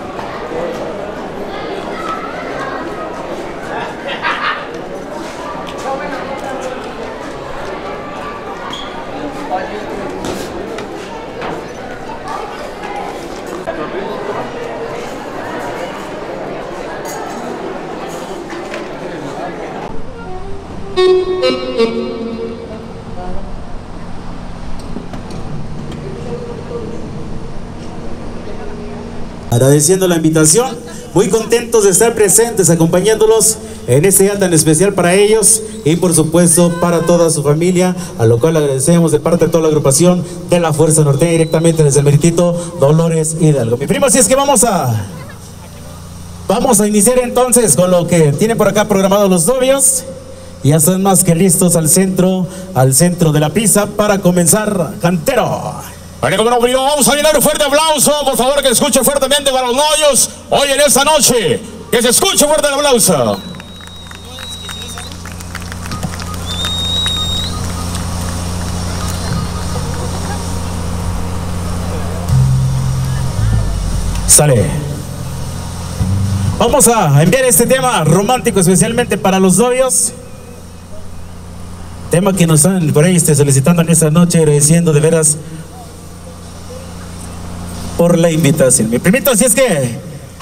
Agradeciendo la invitación, muy contentos de estar presentes, acompañándolos en este día tan especial para ellos y por supuesto para toda su familia, a lo cual agradecemos de parte de toda la agrupación de la Fuerza Norteña, directamente desde el Meritito Dolores Hidalgo. Mi primo, así es que vamos a vamos a iniciar entonces con lo que tienen por acá programados los novios. Ya están más que listos al centro, al centro de la pista para comenzar, Cantero. Bueno, como no, vamos a llenar un fuerte aplauso, por favor, que se escuche fuertemente para los novios hoy en esta noche. Que se escuche fuerte el aplauso. Sale. Vamos a enviar este tema romántico especialmente para los novios. Tema que nos están por ahí este, solicitando en esta noche, agradeciendo de veras por la invitación. Mi primito, así es que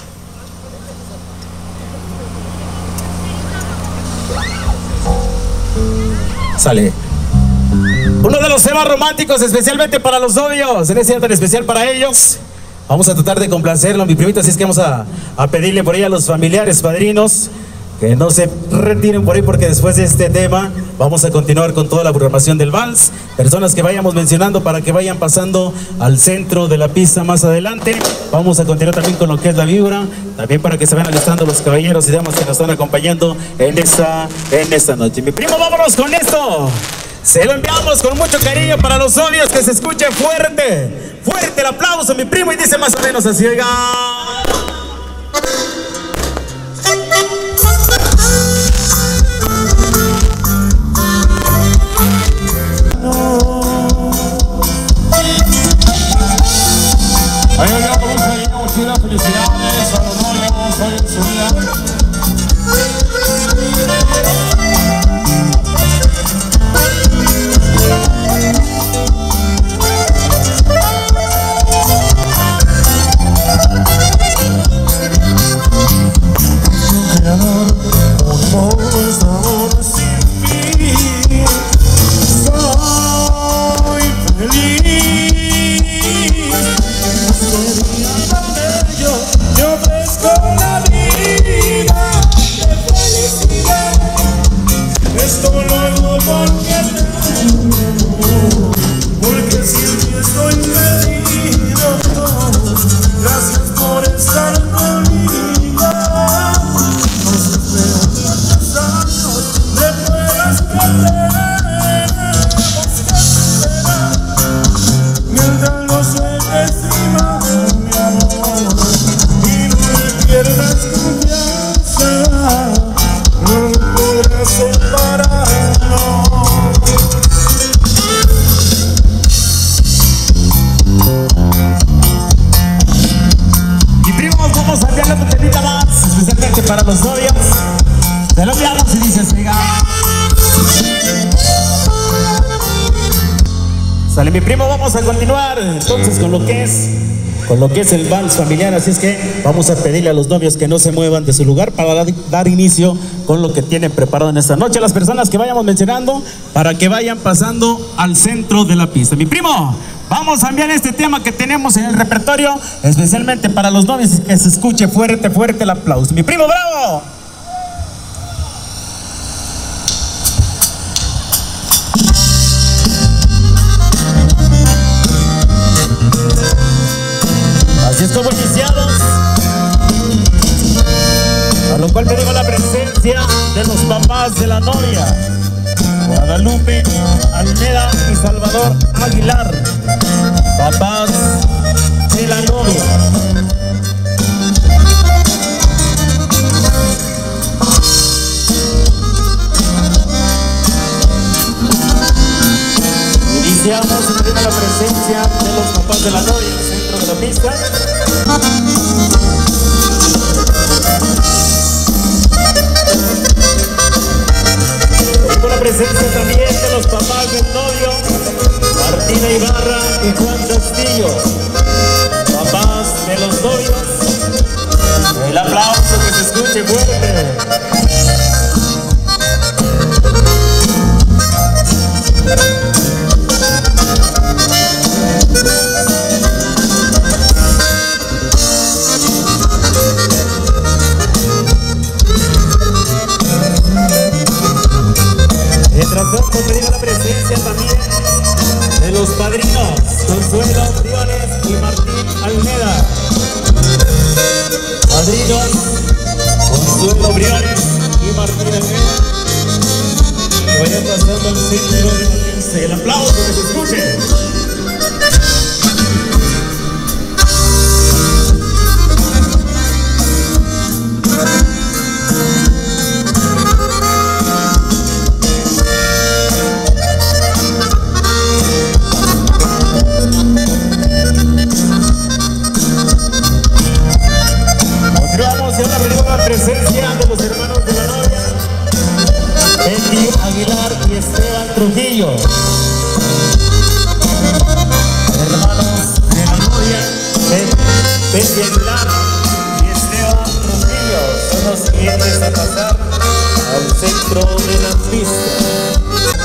sale. Uno de los temas románticos especialmente para los novios, en ese día tan especial para ellos. Vamos a tratar de complacerlo, mi primito, así es que vamos a, a pedirle por ahí a los familiares, padrinos, que no se retiren por ahí, porque después de este tema vamos a continuar con toda la programación del vals. Personas que vayamos mencionando para que vayan pasando al centro de la pista más adelante. Vamos a continuar también con lo que es la vibra, también para que se vayan alistando los caballeros y damas que nos están acompañando en esta, en esta noche. Mi primo, vámonos con esto. Se lo enviamos con mucho cariño para los novios, que se escuche fuerte, fuerte el aplauso, mi primo, y dice más o menos así, oiga. Ahí va por un cariño, muchas felicidades a los novios hoy en su día. Para los novios, se lo enviamos y dice, siga. Sale, mi primo, vamos a continuar entonces con lo que es con lo que es el vals familiar, así es que vamos a pedirle a los novios que no se muevan de su lugar para dar, dar inicio con lo que tienen preparado en esta noche. Las personas que vayamos mencionando para que vayan pasando al centro de la pista. Mi primo, vamos a enviar este tema que tenemos en el repertorio, especialmente para los novios, y que se escuche fuerte, fuerte el aplauso. Mi primo, bravo. Así es como iniciamos, a lo cual pedimos la presencia de los papás de la novia, Guadalupe Almeda y Salvador Aguilar, papás de la novia. Iniciamos y pedimos la presencia de los papás de la novia en el centro de la pista. Y con la presencia también de los papás del novio, Martina Ibarra y Juan Castillo, papás de los novios. El aplauso que se escuche fuerte. Briones y Martín Almeida, que vayan pasando al centro de la pista. Y el aplauso que se escuche. Continuamos en la primera presencia de los hermanos de la novia, Betty Aguilar y Esteban Trujillo. Hermanos de la novia, Betty Aguilar y Esteban Trujillo son los siguientes a pasar al centro de la pista.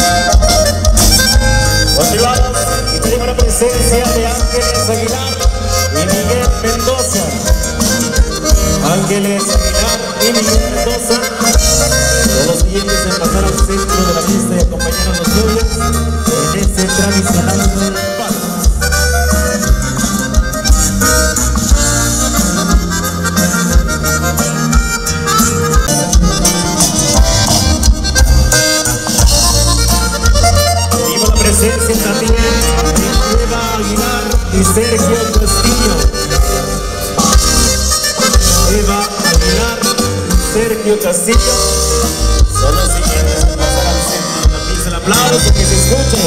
Continuamos y tenemos la presencia de Ángeles Aguilar y Miguel Mendoza. Ángeles Aguilar y Miguel Mendoza son los siguientes en pasar al centro de la pista y acompañar a los novios en este tradicional vals. Tenemos la presencia también de Eva Aguilar y Sergio Castillo. Eva Aguilar y Sergio Castillo son los siguientes en pasar al centro de la pista. El aplauso que se escuche.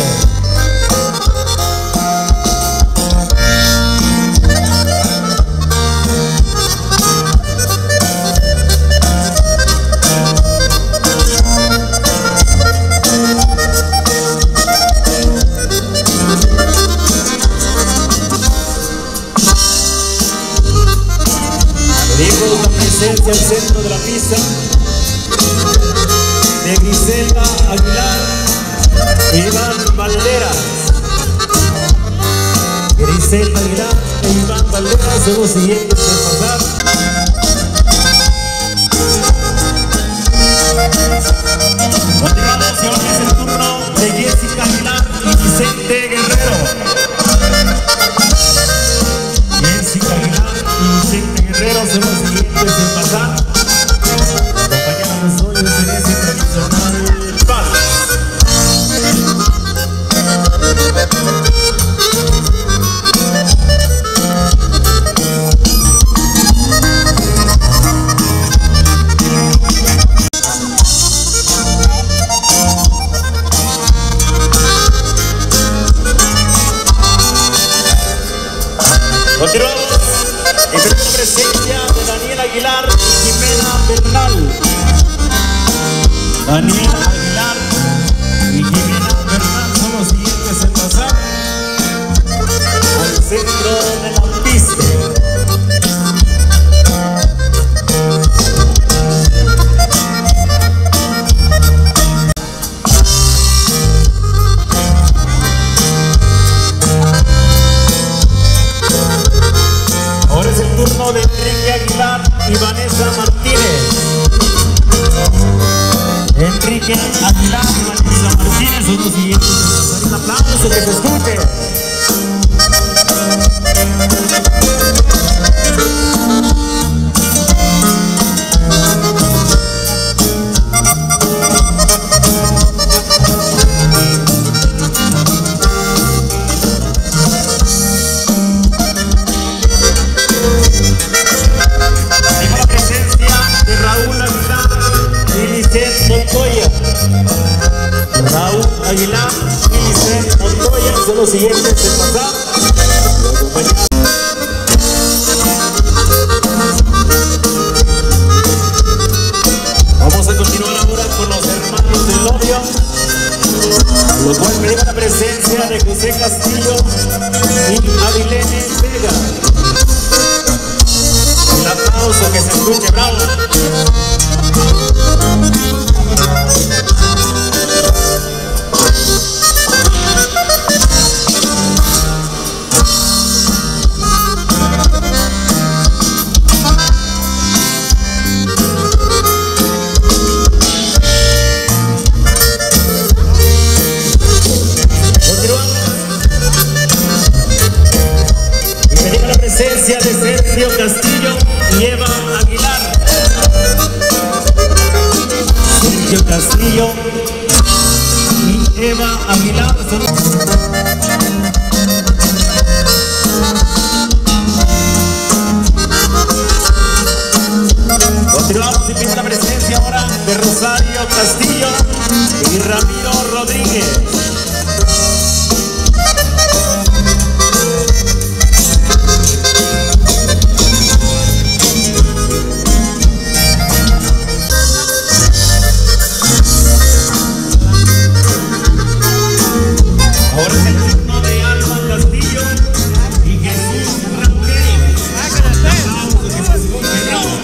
Pedimos la presencia al centro de la pista de Griselda Aguilar e Iván Valderas. Griselda Aguilar e Iván Valderas son los siguientes en pasar. Continuamos y ahora es el turno de Jessica Aguilar y Vicente Guerrero. Jessica Aguilar y Vicente Guerrero son los siguientes en pasar. Acompañan a los novios en ese tradicional vals. Continuamos y tenemos la presencia de Daniel Aguilar y Jimena Bernal. Daniel Aguilar y Jimena Bernal son los siguientes en pasar al centro de la pista. Ahora es el turno de Enrique Aguilar y Vanessa Martínez. Enrique Aguilar y Vanessa Martínez son los siguientes. Un aplauso que se escuche. Tengo la presencia de Raúl Aguilar y Lisette Montoya. Raúl Aguilar y Lisette Montoya son los siguientes en pasar. Vamos a continuar ahora con los hermanos del novio, lo cual me lleva la presencia de José Castillo y Avilene Vega. El aplauso que se escuche, bravo. Continuamos y tenemos la Rosario Castillo y Eva Aguilar. Continuamos y pide la presencia ahora de Rosario Castillo y Ramiro Rodríguez. Ahora es el turno de Alma Castillo y Jesús Rangel. Aplausos que se escuchen, bravo.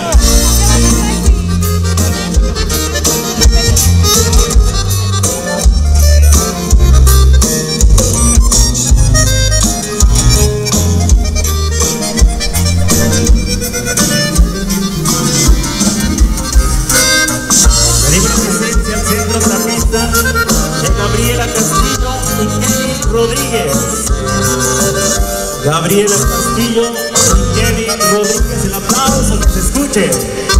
Pedimos la presencia al centro de la pista de Gabriela Castillo y Kevin Rodríguez. Gabriela Castillo y Kevin Rodríguez, el aplauso que se escuche.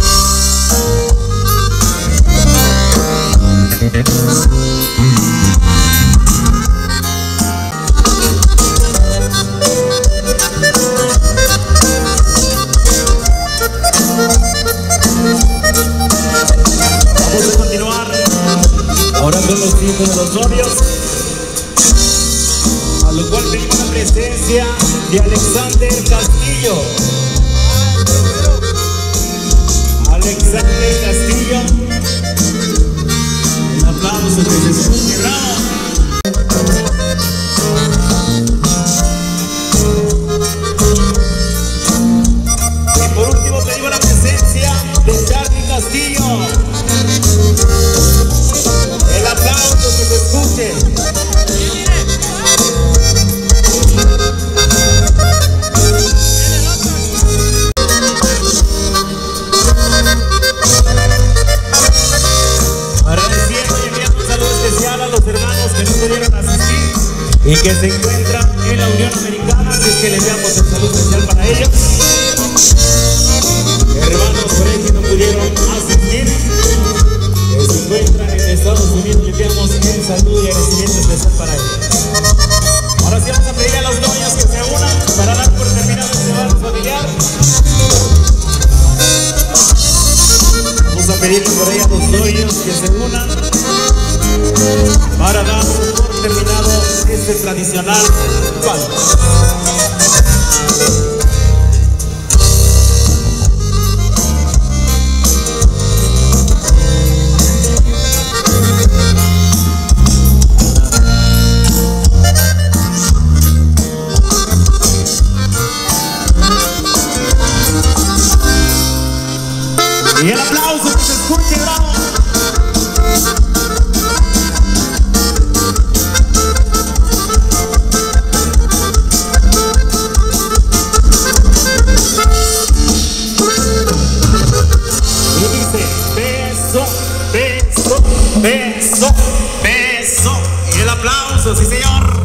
Vamos a continuar ahora con los hijos de los novios, a lo cual tenemos la presencia de Alexander Castillo. Alexander Castillo, el aplauso que se escuche, bravo. Y por último pedimos la presencia de Charlie Castillo. El aplauso que se escuche. Agradeciendo y enviando un saludo especial a los hermanos que no pudieron asistir y que se encuentran en la Unión Americana, así es que le enviamos un saludo especial para ellos. Hermanos por ahí que no pudieron asistir, que se encuentran en Estados Unidos, le enviamos un saludo y agradecimiento especial para ellos. Ahora sí vamos a pedir a los novios que se unan para dar por terminado este baile familiar. Vamos a pedirle por ahí a los novios que se unan para dar por terminado este tradicional baile. Y el aplauso que se escuche, bravo. Y dice, beso, beso, beso, beso. Y el aplauso, sí señor.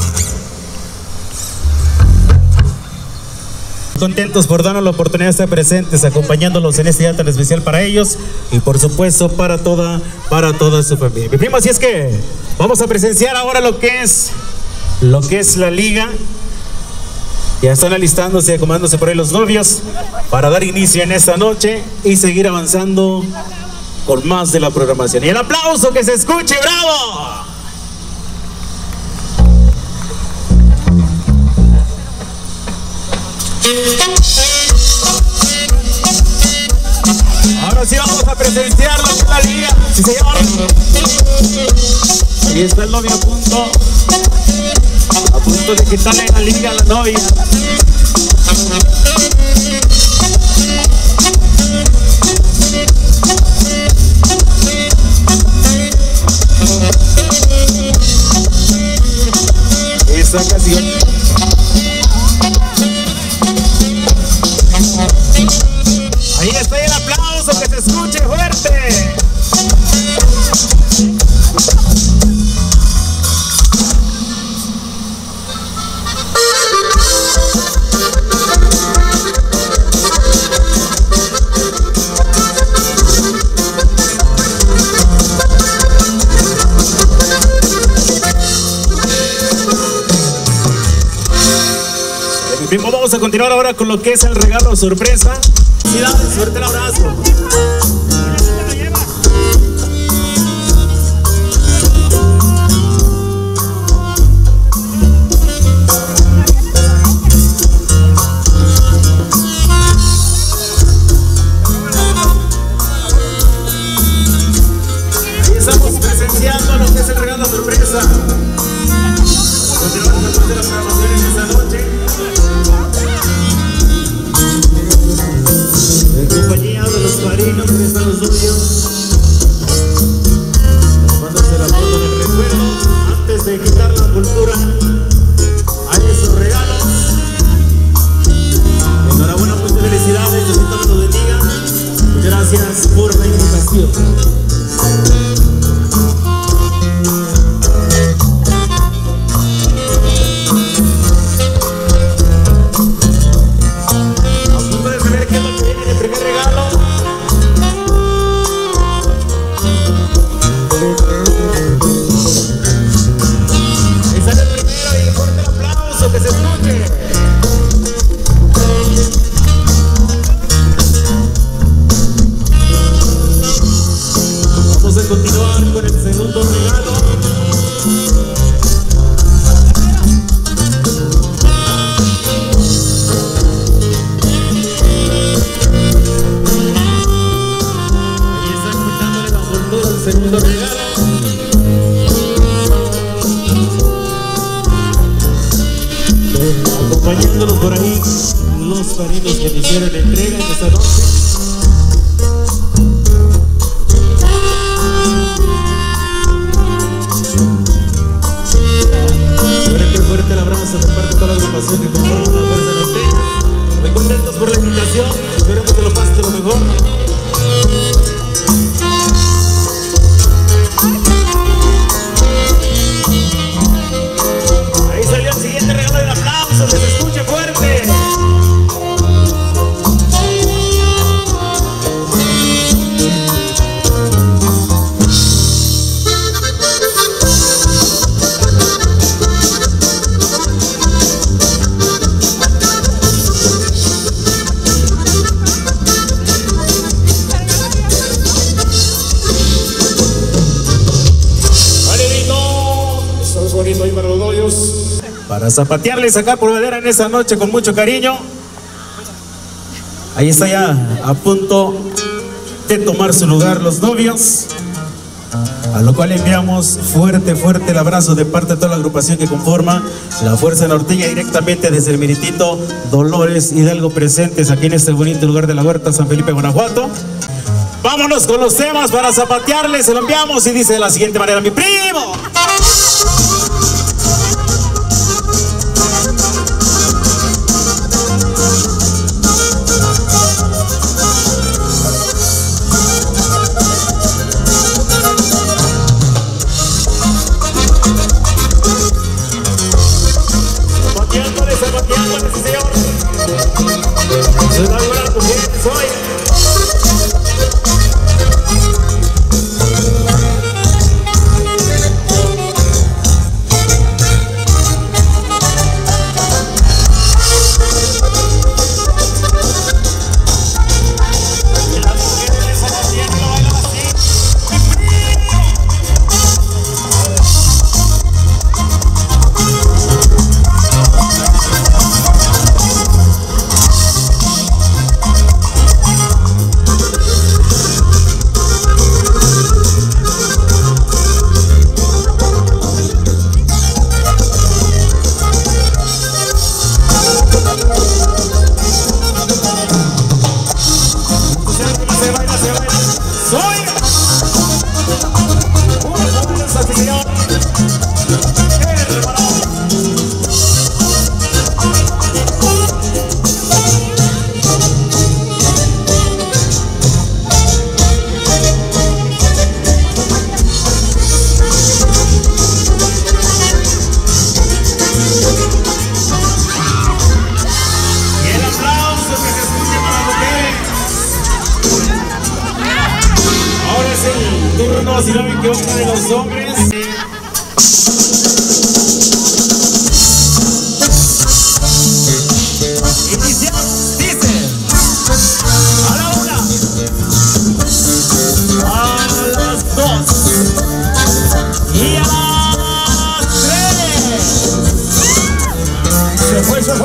Contentos por darnos la oportunidad de estar presentes, acompañándolos en este día tan especial para ellos y por supuesto para toda, para toda su familia. Mi primo, así es que vamos a presenciar ahora lo que es, lo que es la liga. Ya están alistándose, acomodándose por ahí los novios para dar inicio en esta noche y seguir avanzando con más de la programación. Y el aplauso que se escuche, bravo. Ahora sí vamos a presenciar lo que es la liga. Sí señor. Ahí está el novio a punto A punto de quitarle la liga a la novia. Esa canción. Ahí está el aplauso, que se escuche fuerte. a continuar ahora con lo que es el regalo sorpresa. Felicidades, suerte, el abrazo. Ahí estamos presenciando lo que es el regalo sorpresa. Continuamos después de las grabaciones esta noche. En compañía de los padrinos que están los novios. Tomándose la foto del recuerdo antes de quitar la cultura a esos regalos. Enhorabuena, muchas felicidades, Diosito me lo bendiga. Muchas gracias por la invitación. Segundo regalo. Acompañándonos por ahí los padrinos que me hicieron la entrega en esta noche. Fuerte, fuerte el abrazo de parte de toda la agrupación que conforma la fuerza de la entrega. Muy contentos por la invitación. Esperemos que lo pasen lo mejor. Ahí salió el siguiente regalo del aplauso, que se escuche fuerte. Para zapatearle y sacar polvadera en esa noche con mucho cariño. Ahí está ya a punto de tomar su lugar los novios, a lo cual enviamos fuerte, fuerte el abrazo de parte de toda la agrupación que conforma la Fuerza Norteña, directamente desde el Meritito Dolores Hidalgo, presentes aquí en este bonito lugar de la Huerta, San Felipe, Guanajuato. Vámonos con los temas para zapatearle, se lo enviamos y dice de la siguiente manera: mi primo. Si no me equivoco, de los hombres. Y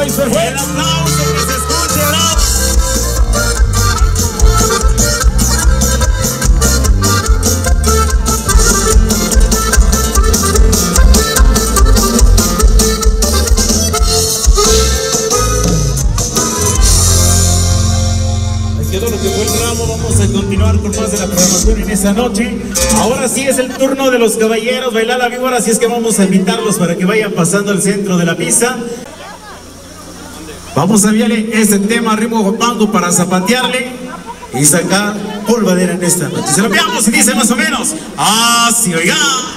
ahí se fue. El aplauso que se escuche, bravo. Quedó lo que fue el ramo. Vamos a continuar con más de la programación en esta noche. Ahora sí es el turno de los caballeros bailar la víbora, así es que vamos a invitarlos para que vayan pasando al centro de la pista. Vamos a enviarle este tema ritmo guapango para zapatearle y sacar polvadera en esta noche. Se lo enviamos y dice más o menos así, oiga.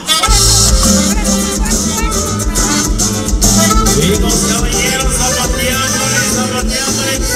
Y los caballeros zapateándole, zapateándole.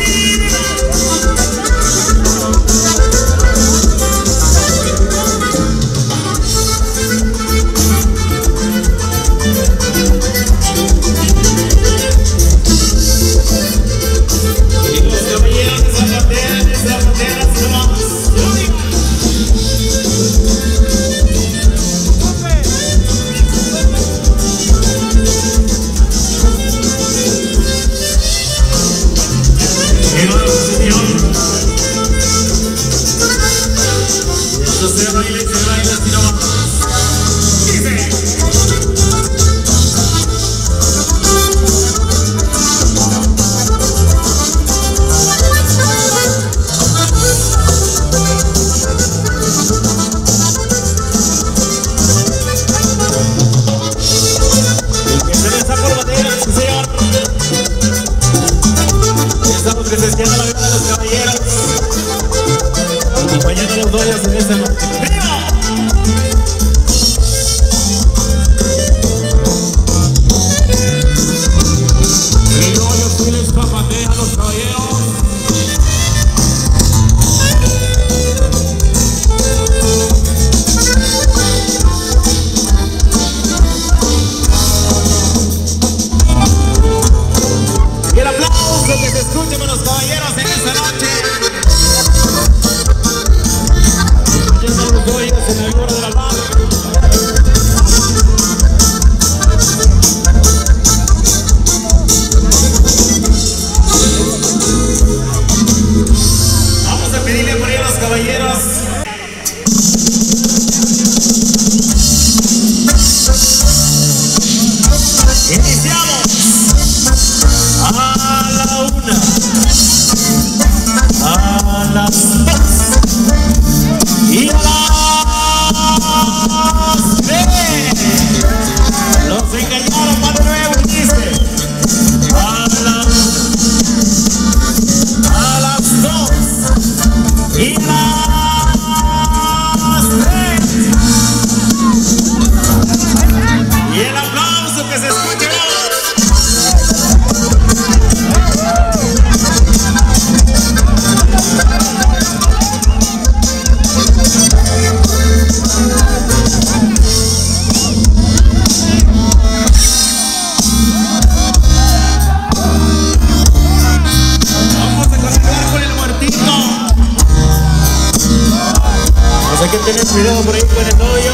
Cuidado por ahí con el novio.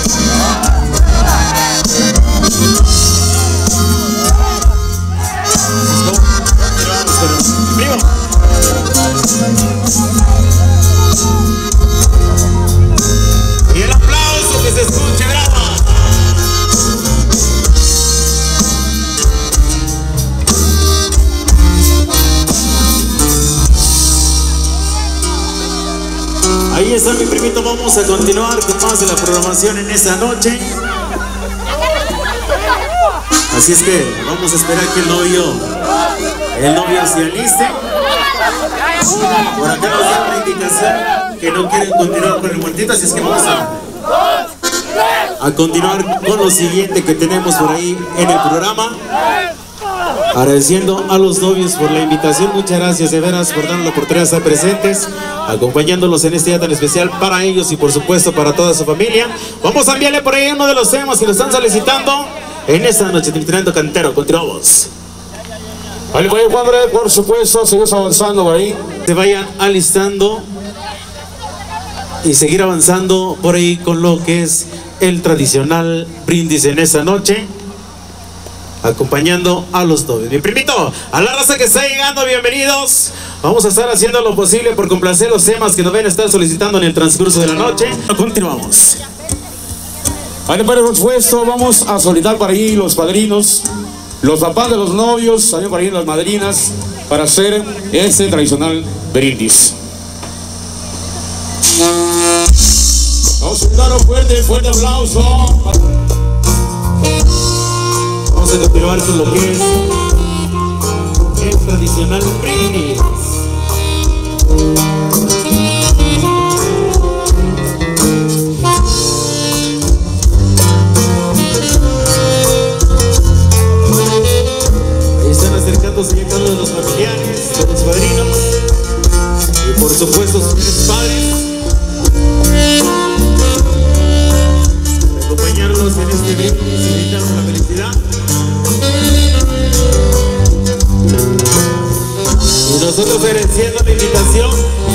Primo. Y el aplauso que se escuche, bravo. Ahí está mi primito, vamos a continuar con más de la programación en esta noche. Así es que vamos a esperar que el novio, el novio se aliste. Por acá nos da una indicación que no quieren continuar con el muertito, así es que vamos a, a continuar con lo siguiente que tenemos por ahí en el programa. Agradeciendo a los novios por la invitación, muchas gracias de veras por darnos la oportunidad de estar presentes, acompañándolos en este día tan especial para ellos y por supuesto para toda su familia. Vamos a enviarle por ahí uno de los temas que lo están solicitando en esta noche, Trinidad Cantero. Continuamos. Ahí voy, padre, por supuesto, seguimos avanzando por ahí. Se vayan alistando y seguir avanzando por ahí con lo que es el tradicional brindis en esta noche. acompañando a los novios. Mi primito, a la raza que está llegando, bienvenidos. Vamos a estar haciendo lo posible por complacer los temas que nos van a estar solicitando en el transcurso de la noche. Continuamos. Ahí para el puesto, vamos a solicitar para ahí los padrinos, los papás de los novios, también para ahí las madrinas, para hacer este tradicional brindis. Vamos a dar un fuerte, fuerte aplauso. Vamos a continuar con lo que es el tradicional brindis. Ahí están acercándose ya cada uno de los familiares, de los padrinos y por supuesto sus padres, para acompañarlos en este brindis y brindarnos la felicidad. Y nosotros ofreciendo la invitación,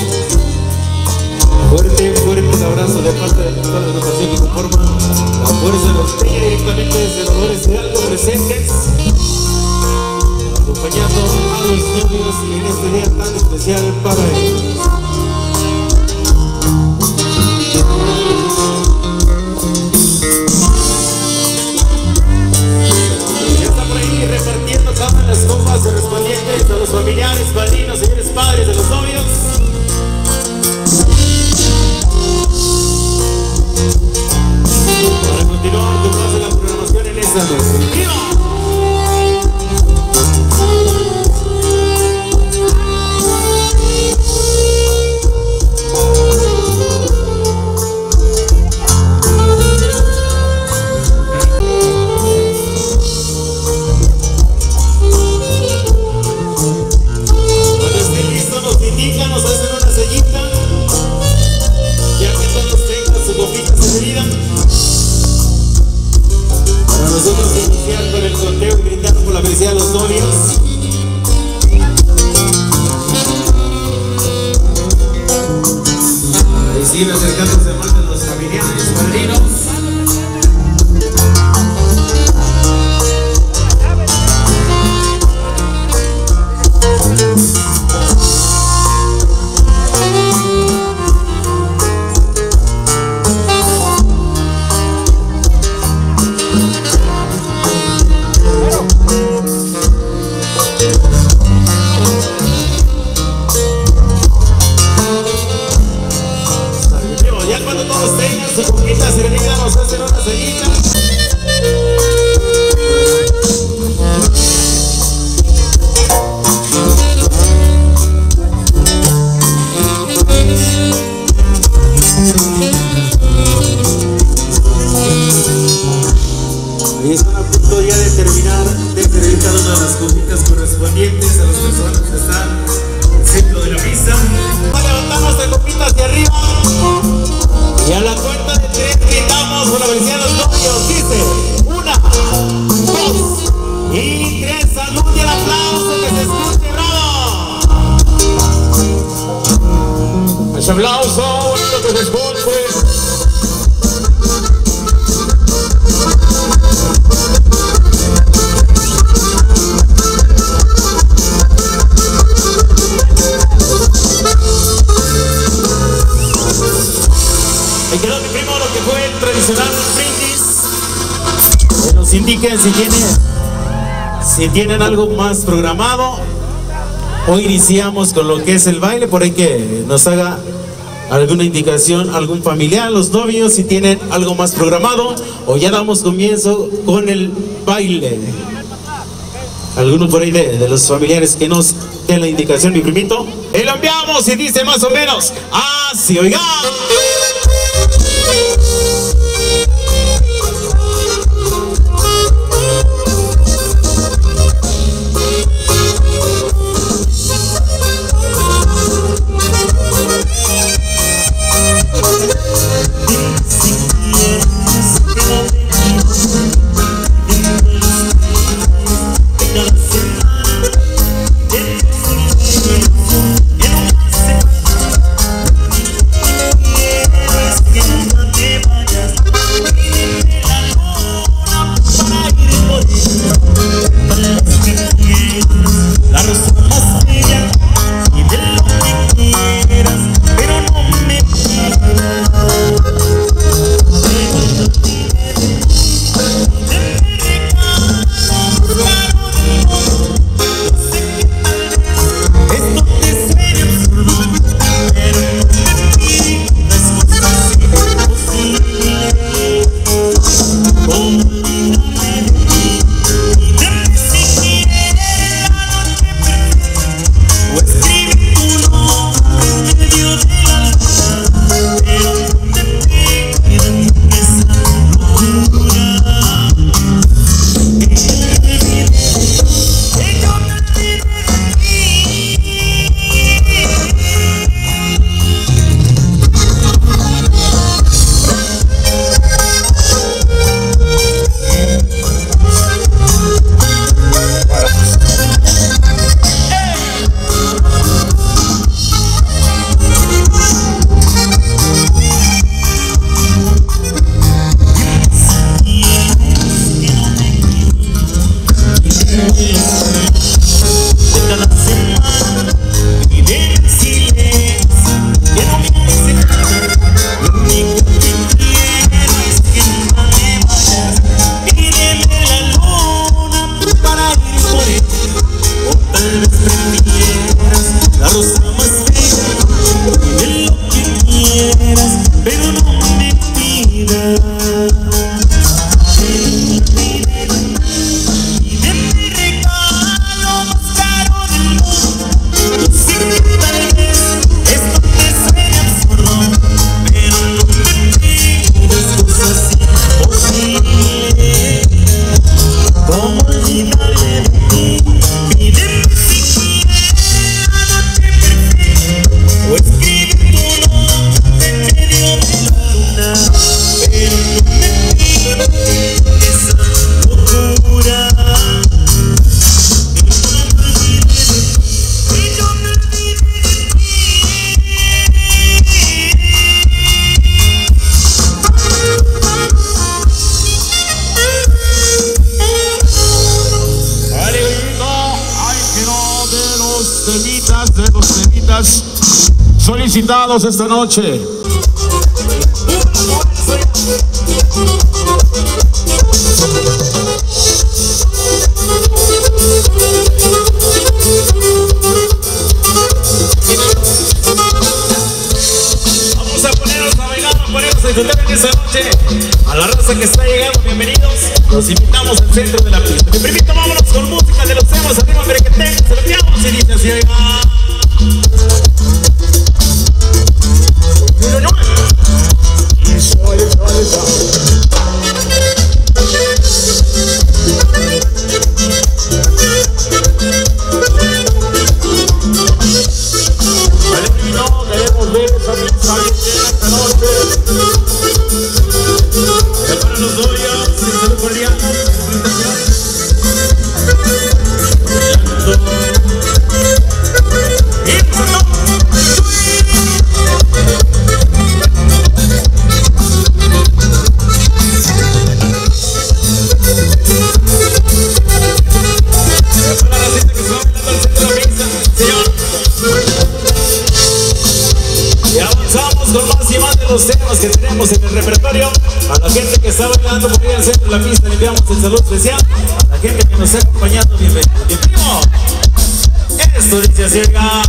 fuerte, fuerte abrazo de parte de toda la agrupación que conforma la Fuerza de los Peña, directamente desde Dolores Hidalgo presentes, acompañando a los novios en este día tan especial para ellos. Repartiendo todas las copas correspondientes a los familiares, padrinos, señores padres de los novios. Para continuar con más de la programación en esta noche. ¡Viva! Nos hacen una sellita, ya que todos tengan su copita servida, para nosotros iniciar con el conteo y brindar por la felicidad de los novios. Ahí siguen acercándose más de los familiares, padrinos. Ya cuando todos tengan su coquita servida, nos hacen una sellita. Ahí están a punto ya de terminar de servir cada una de las coquitas correspondientes a las personas que están en el centro de la pista. Levantamos la copita hacia arriba y a la cuenta de tres gritamos por la felicidad de los novios. Dice una, dos y tres. Salud y el aplauso que se escuche, bravo. Ese aplauso bonito que se escuche. Me quedó mi primo lo que fue el tradicional brindis. Que nos indiquen si tienen, si tienen algo más programado. Hoy iniciamos con lo que es el baile, por ahí que nos haga alguna indicación, algún familiar, los novios, si tienen algo más programado, o ya damos comienzo con el baile. Algunos por ahí de, de los familiares que nos den la indicación, mi primito. Y lo enviamos y dice más o menos así, oiga. Para ir por felicitados esta noche. Vamos a ponernos a bailar, a ponernos a disfrutar en esa noche. A la raza que está llegando, bienvenidos. Los invitamos al centro de la pista. Mi primito, vámonos con música de los temas arriba, merequetén. Se lo enviamos y dice así, oiga. No, no, no. Y suave, suave, suave. No queremos ver esa misa bien llena esta noche. Y para los novios, el saludo cordial, los temas que tenemos en el repertorio. A la gente que está bailando por ahí al centro de la pista le enviamos el saludo especial. A la gente que nos está acompañando, bienvenido. Bienvenido. Esto dice así, oiga.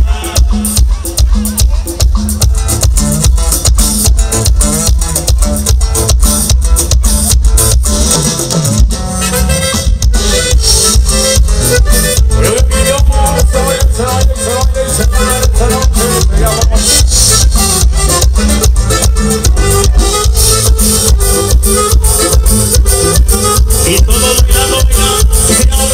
Y todos bailando, bailando, señor.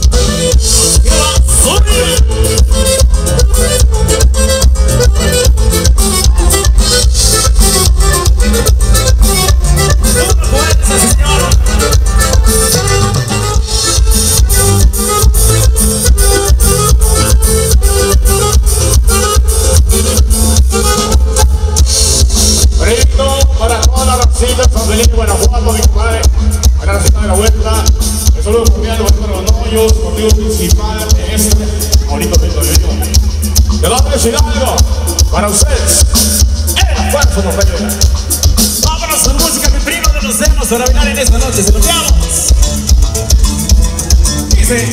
Para toda la racita, San Felipe, Guanajuato, mi compadre, a la racita de la vuelta. Un saludo cordial para los novios, motivo principal de este bonito evento de video. De Londres Hidalgo, para ustedes, el esfuerzo nos ayuda. Vámonos con música, mi primo de los cerros, para bailar en esta noche, se lo veamos. Dice.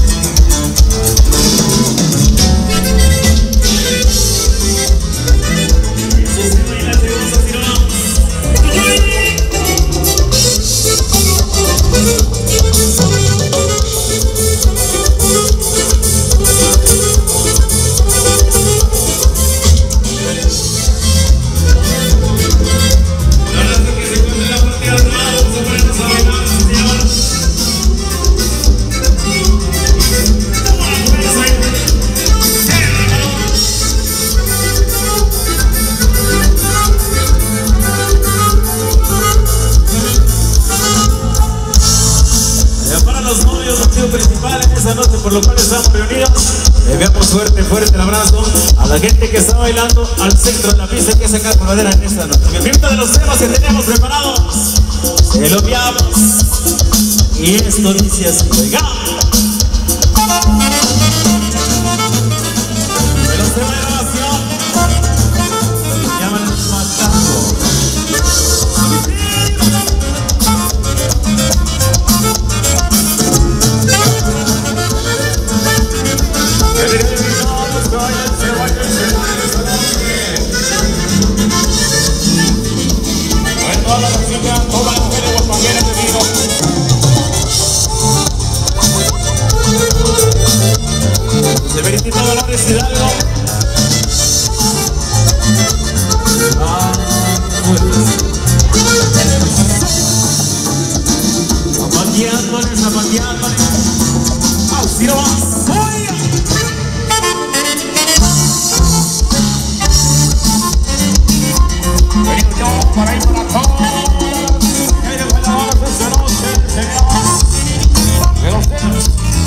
Principal en esta noche, por lo cual estamos reunidos. Le enviamos fuerte, fuerte el abrazo a la gente que está bailando al centro de la pista. Hay que sacar madera en esta noche. Mi primero de los temas que tenemos preparados, se lo enviamos. Y esto dice así, oiga. De los temas de grabación, se llaman Matando. Toda la música, todas las mujeres guapangueras de vivo. Severino Dolores Hidalgo. Ah, zapateándoles, zapateándoles. ¡Auxilio más! ¡Oye! Vengo yo para ir para todos. Que de buena hora esta noche, señor. De los temas.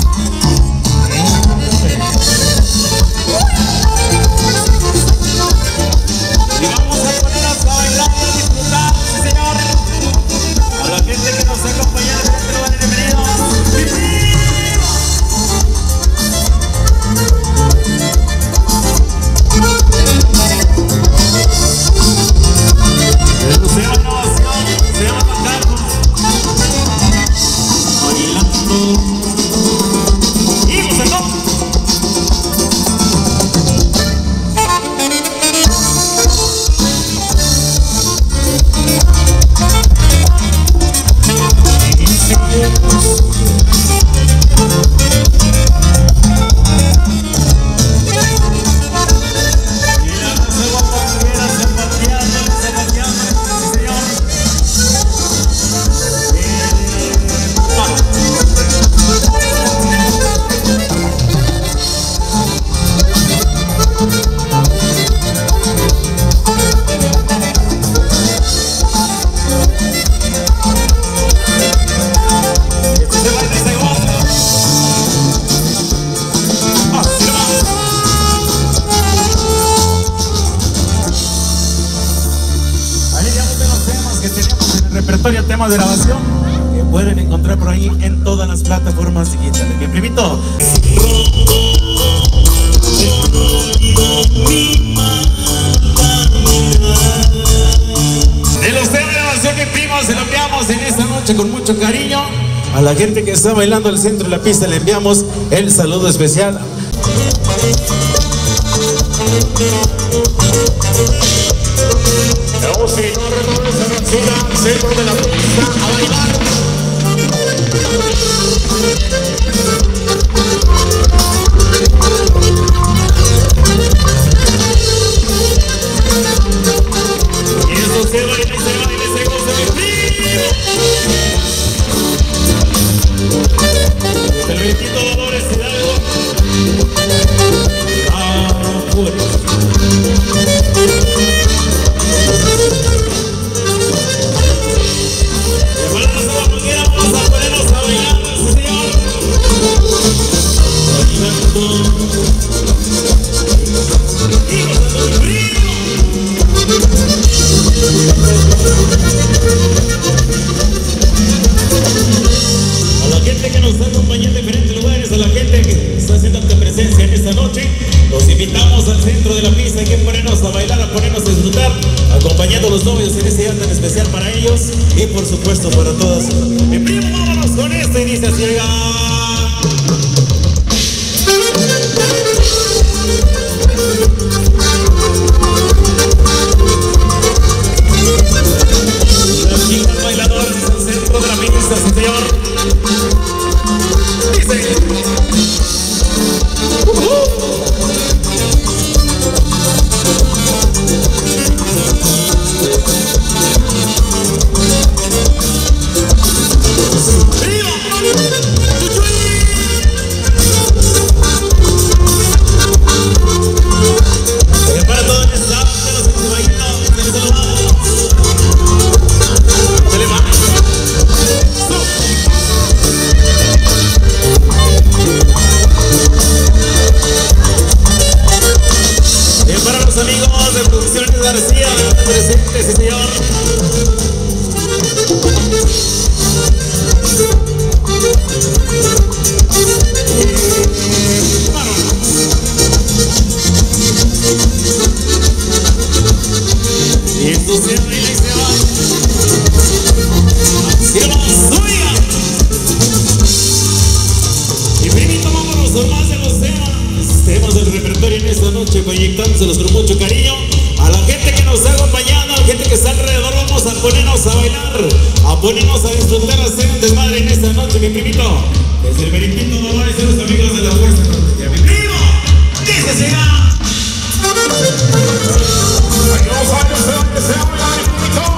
Y vamos a ponernos a bailar y a disfrutar, sí, señor. A la gente que nos acompaña dentro de bienvenidos. ¡Bienvenidos! repertorio, temas de grabación que pueden encontrar por ahí en todas las plataformas digitales. Mi primito. De los temas de grabación que primos se lo enviamos en esta noche con mucho cariño. A la gente que está bailando al centro de la pista le enviamos el saludo especial. Vamos a ir al centro de la pista a bailar. Y eso se baila y se baila y se goza de frío. El bendito Dolores Hidalgo. Ah, bueno. Vamos a ponernos a bailar, señor. Y gozando el frío. A la gente que nos acompaña en diferentes lugares, a la gente que está haciendo acta presencia en esta noche, los invitamos al centro de la pista. Hay que ponernos a bailar, a ponernos a disfrutar, acompañando a los novios en este día tan especial para ellos y por supuesto para todas. Mi primo, vámonos con esto y dice así, oiga. Las chicas bailadoras al centro de la pista, sí señor. Dice. Uh-huh. Amigos de Producciones García, presentes, sí señor. Y esto se baila y se va. ¡Que nos oiga! Y primito, vámonos con más de los temas. Temas del repertorio en esta noche, proyectándoselos con mucho cariño. A la gente que nos está acompañando, a la gente que está alrededor, vamos a ponernos a bailar, a ponernos a disfrutar, a hacer un desmadre en esta noche, mi primito. Desde el Meritito Dolores y los amigos de la Fuerza Norteña. Mi primo, dice se va. Aquellos años de donde se habla, mi primito.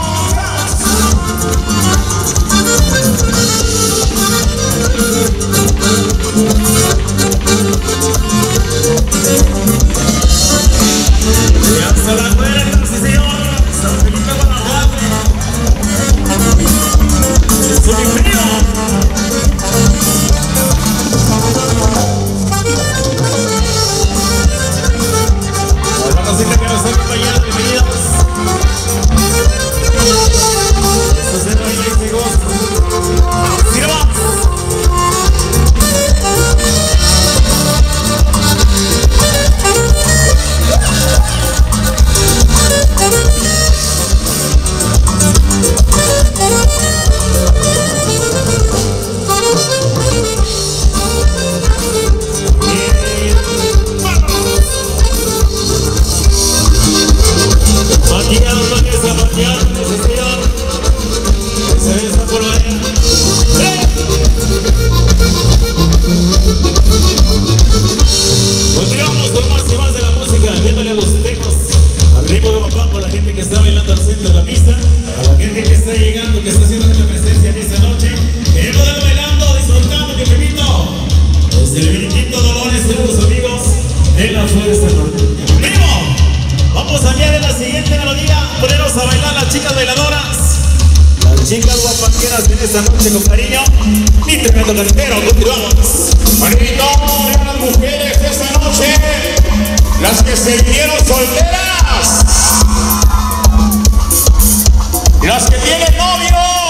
Se la cuerda, sí señor. San Felipe, Guanajuato. Es un frío. Hola, cosita que nos ha acompañado, bienvenidos. Esto se baila y se goza. ¡Sí, vamos! Continuamos con más y más de la música, viéndole a los temas al ritmo de papá, por la gente que está bailando al centro de la pista, a la gente que está llegando, que está haciendo nuestra presencia en esta noche. Queremos darlo bailando, disfrutando, mi primito. Desde el Meritito Dolores y los amigos de la Fuerza Norteña. ¡Primo! Vamos a añadir la siguiente melodía, ponernos a bailar las chicas bailadoras. Las chicas guapanqueras en esta noche con cariño. Mi tremendo cartero, continuamos. Manito, a las mujeres de esta noche, las que se vinieron solteras, las que tienen novio.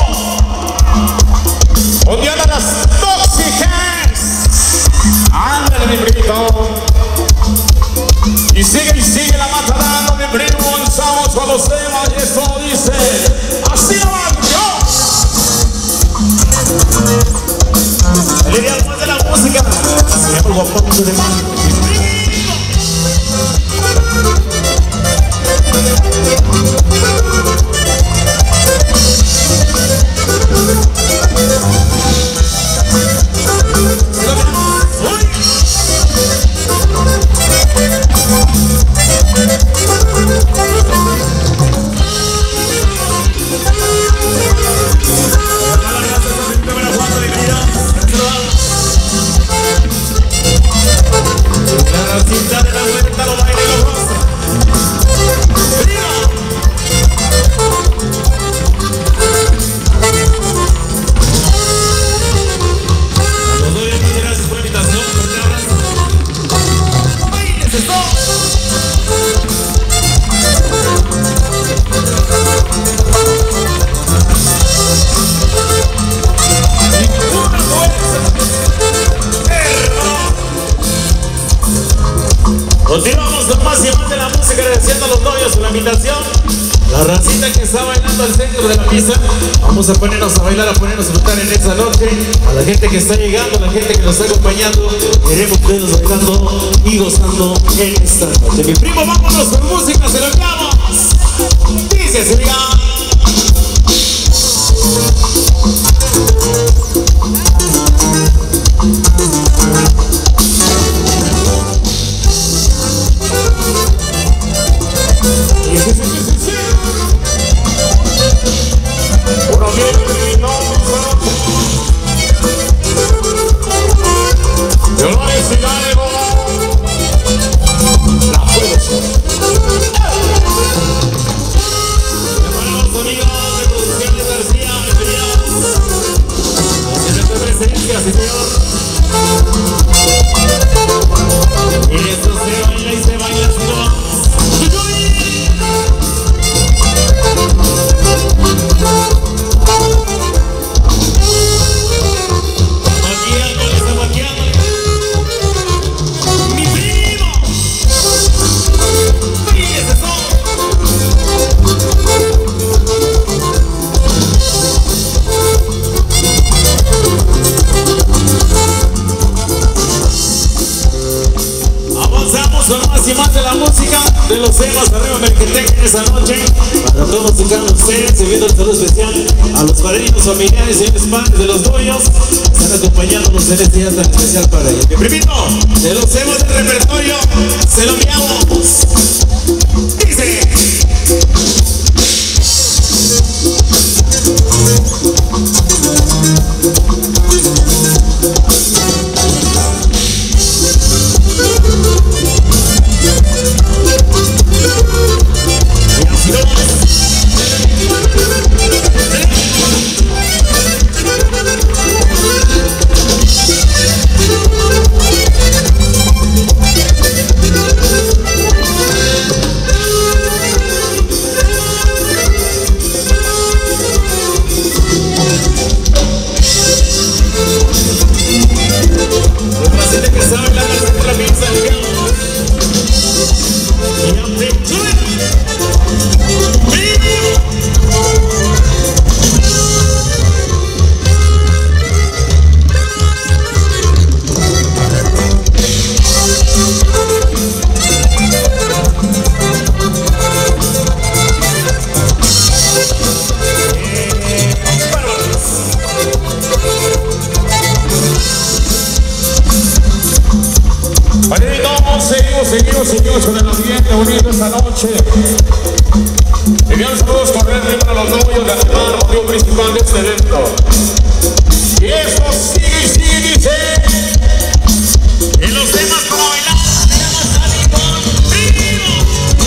llegando al centro de la pista. Vamos a ponernos a bailar, a ponernos a disfrutar en esta noche. A la gente que está llegando, a la gente que nos está acompañando, queremos verlos bailando y gozando en esta noche. Mi primo, vámonos con música, se lo llamo. Dice, se diga. De los temas arriba me que tengan esa noche para todos y cada uno de ustedes, enviando el saludo especial a los padrinos, familiares y señores padres de los novios, están acompañándonos en este día tan especial para ellos. Mi primito, de los temas del repertorio, se lo enviamos. Dice. Seguimos, seguimos con el ambiente bonito esta noche. Enviamos saludos cordiales para los novios de animar motivo principal de este evento. Y esto sigue y sigue y dice. En los temas para bailar, tenemos a Nicole Primo.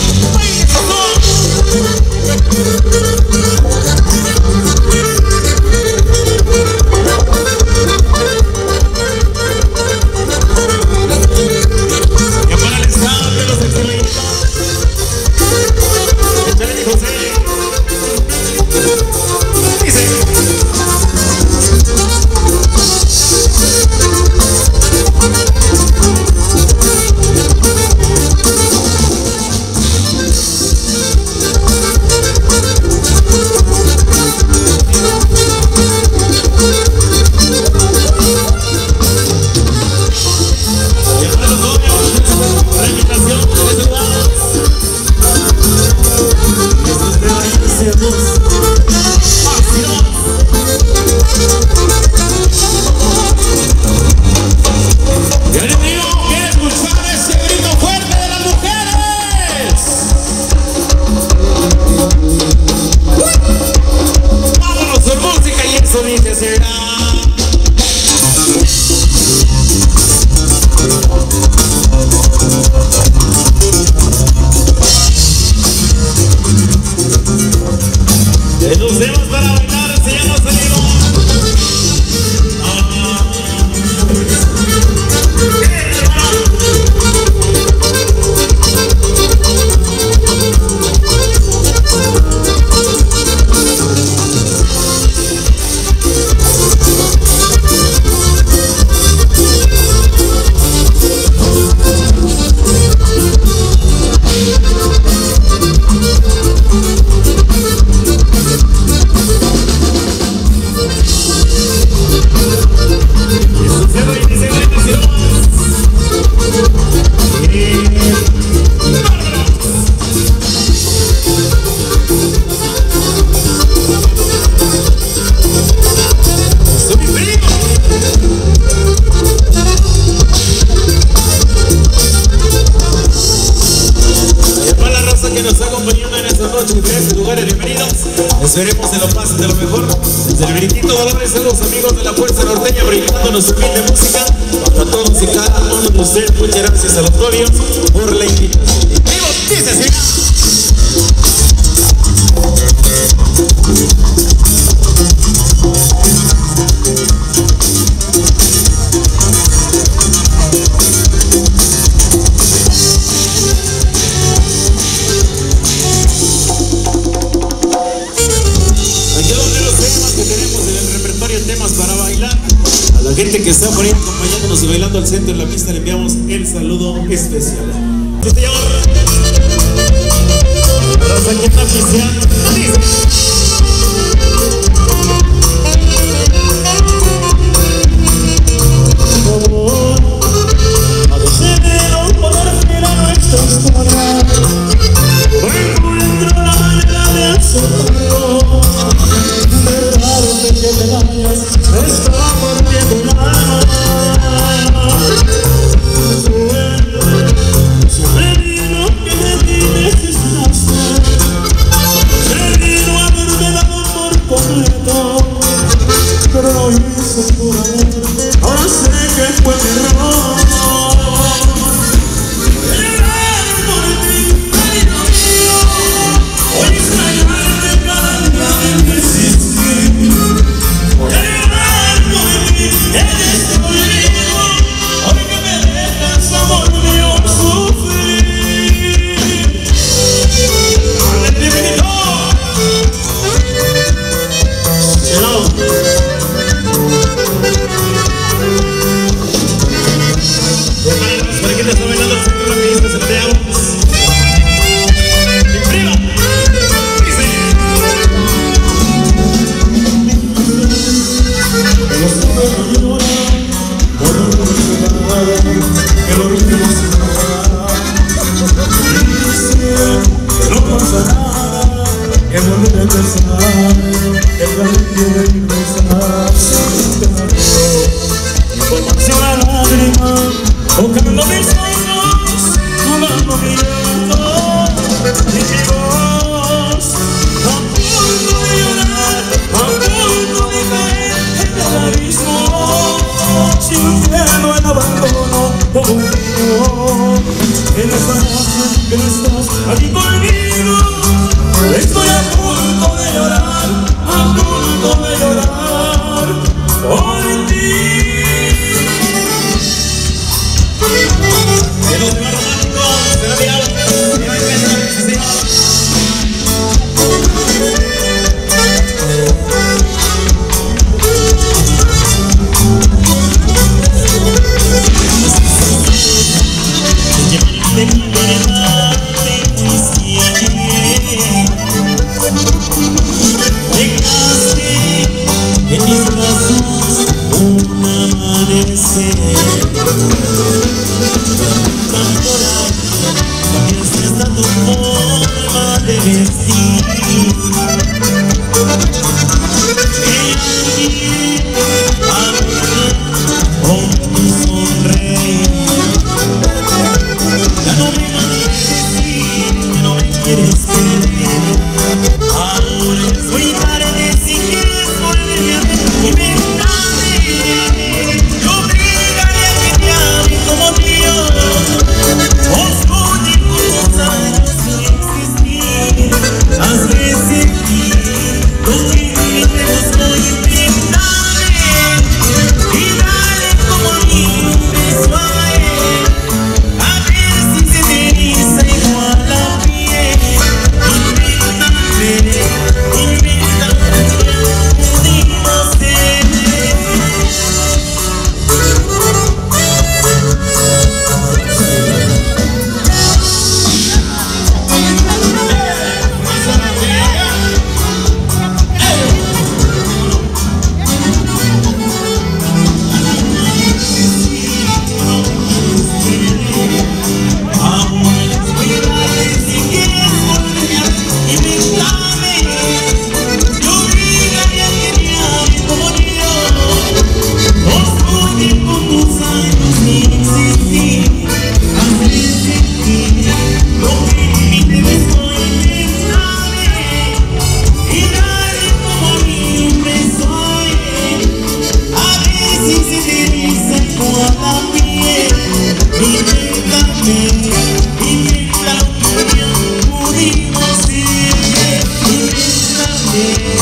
Los temas para bailar se llama Sonido. Esperemos de lo más, de lo mejor. Desde el Brinquito Dolores, a los amigos de la Fuerza Norteña brindando nuestra humilde música. Para todos y cada uno de ustedes, muchas gracias a los novios por la invitación. ¡Vivo! ¡Dice así! La gente que está por ahí acompañándonos y bailando al centro de la pista le enviamos el saludo especial. Sí, señor. Los aquí están pisteando. A decidieron poner a nuestra historia. Encuentro la manera de hacerlo. Verdad de que te dañas, está mordiendo un alma. Siempre vino que de ti necesitaste. Se vino a haberme dado por completo. Pero lo hice por amor. Ahora sé que fue mi error.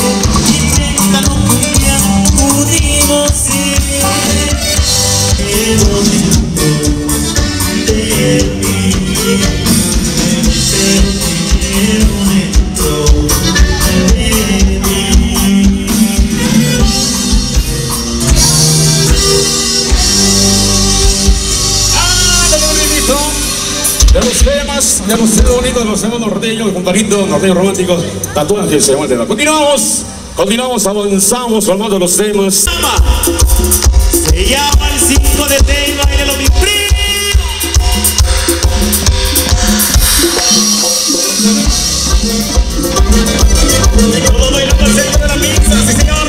Inventa lo que ya pudimos ser. Qué bonito de ti, pero qué bonito de mí. De los temas, de los temas bonitos, de los temas norteños, compadritos, norteños románticos, tatuajes, se llama el tema. Continuamos, continuamos, avanzamos, formando los temas. Se llama el cinco de T y bailelo mi primo. Y todo bailando el centro de la pizza, sí señor.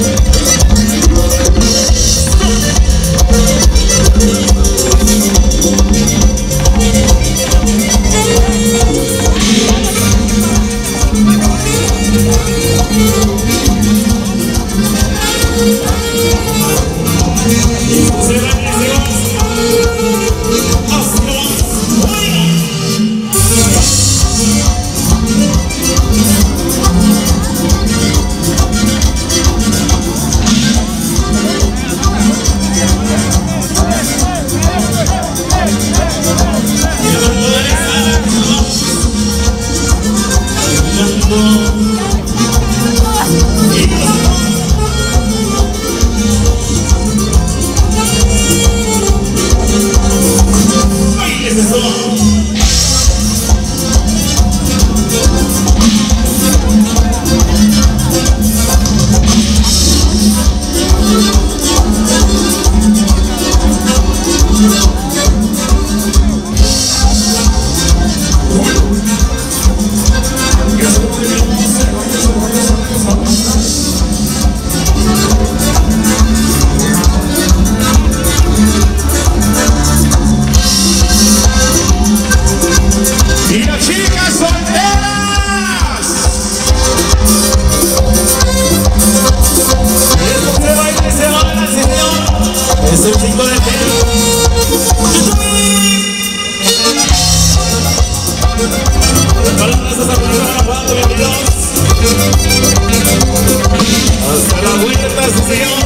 Hasta la vuelta, sí señor.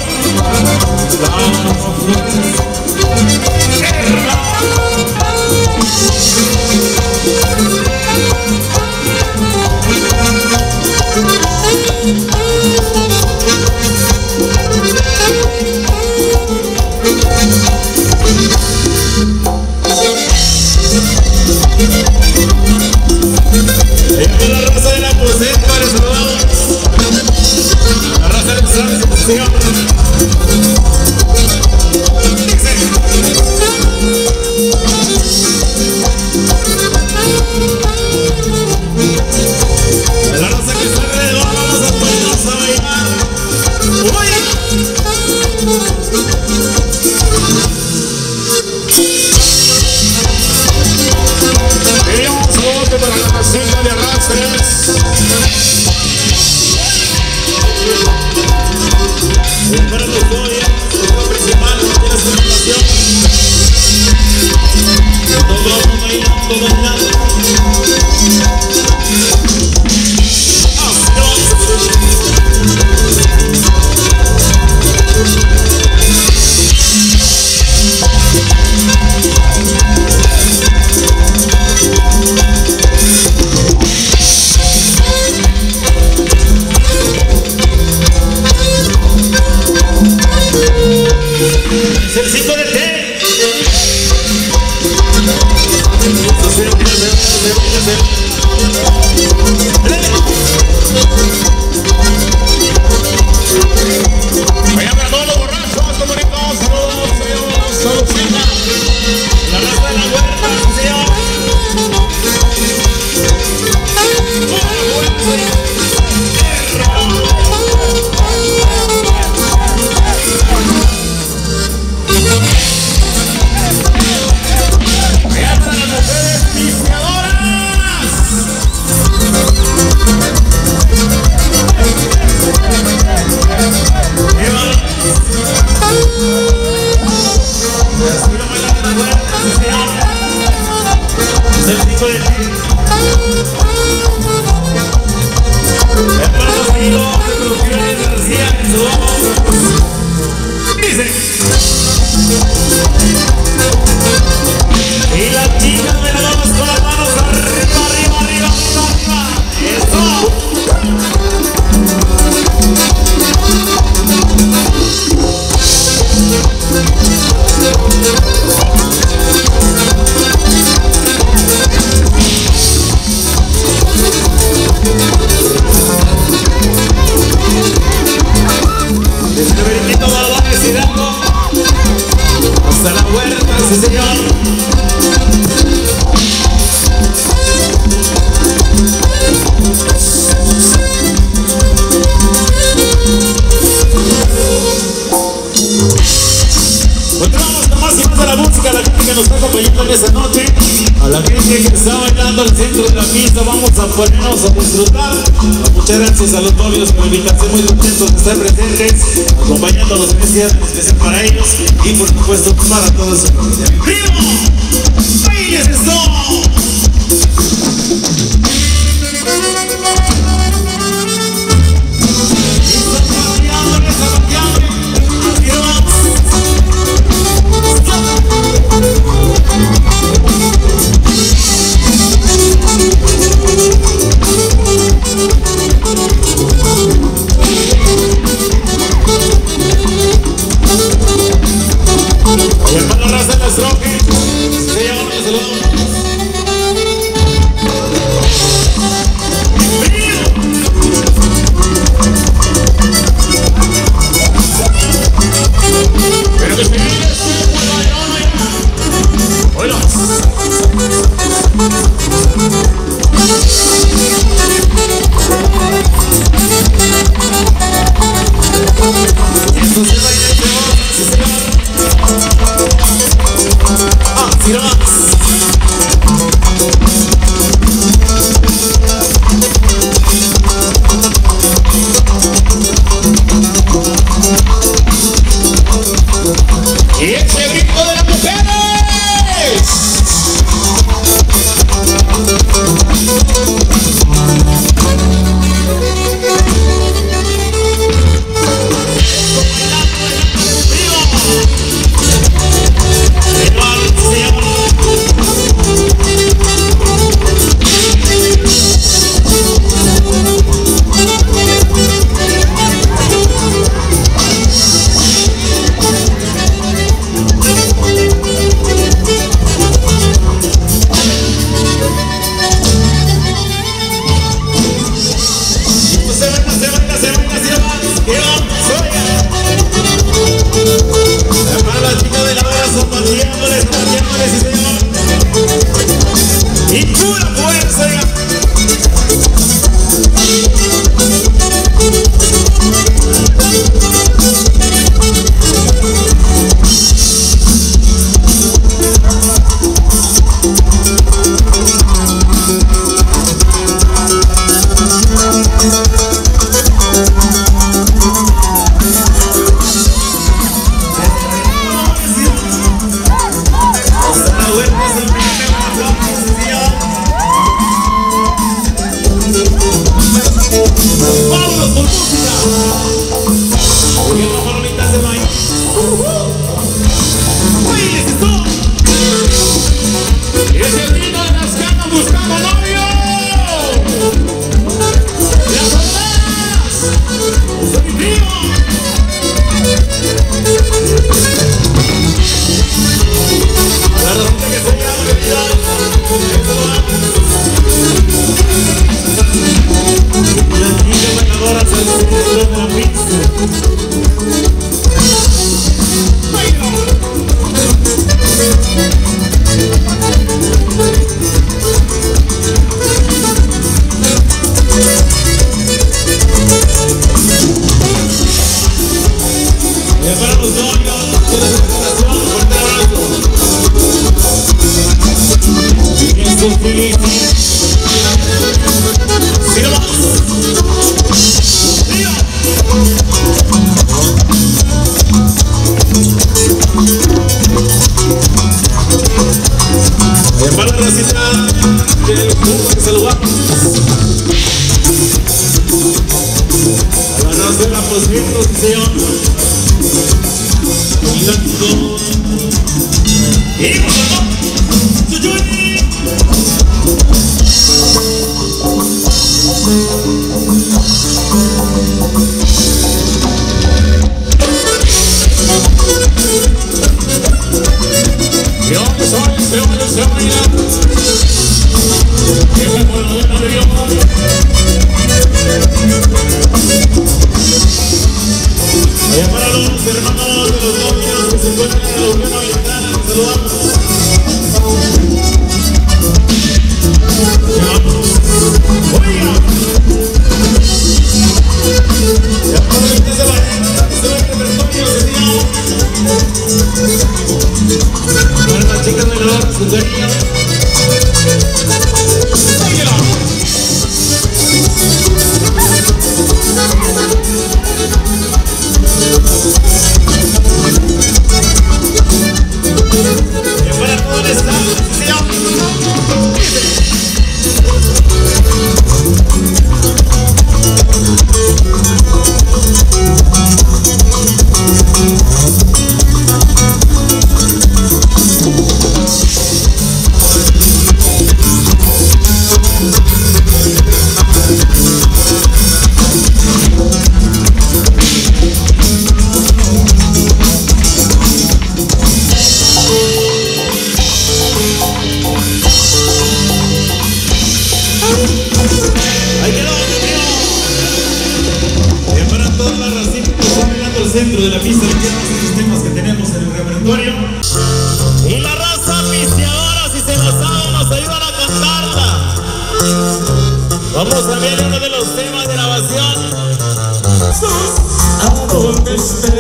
La raza de la poseta, para saludar. La raza del San señor. La raza que está alrededor, vamos a ponernos a bailar. ¡Uy! Queríamos un bote para la casita de arrastres. Para los joyas, los principales, no tiene celebración. Todos vamos bailando, bailando. Es el cinco de té. Vaya para todos los borrachos, comunicados, saludos, saludos, saludos. La raza de la huerta, sí señor. nos está acompañando en esta noche. A la gente que está bailando al centro de la pista, vamos a ponernos a disfrutar. Muchas gracias a los novios por invitarse, muy contentos de estar presentes, acompañándonos en este día especial para ellos y por supuesto para todos. ¡Primo! ¡Bailes esto! Chicas, guitarras con cariño. Y para toda esta sesión, centro de la pista, le quedamos estos temas que tenemos en el repertorio. Y la raza pisteadora, si se la saben, nos ayudan a cantarla. Vamos a ver uno de los temas de grabación. A donde estés,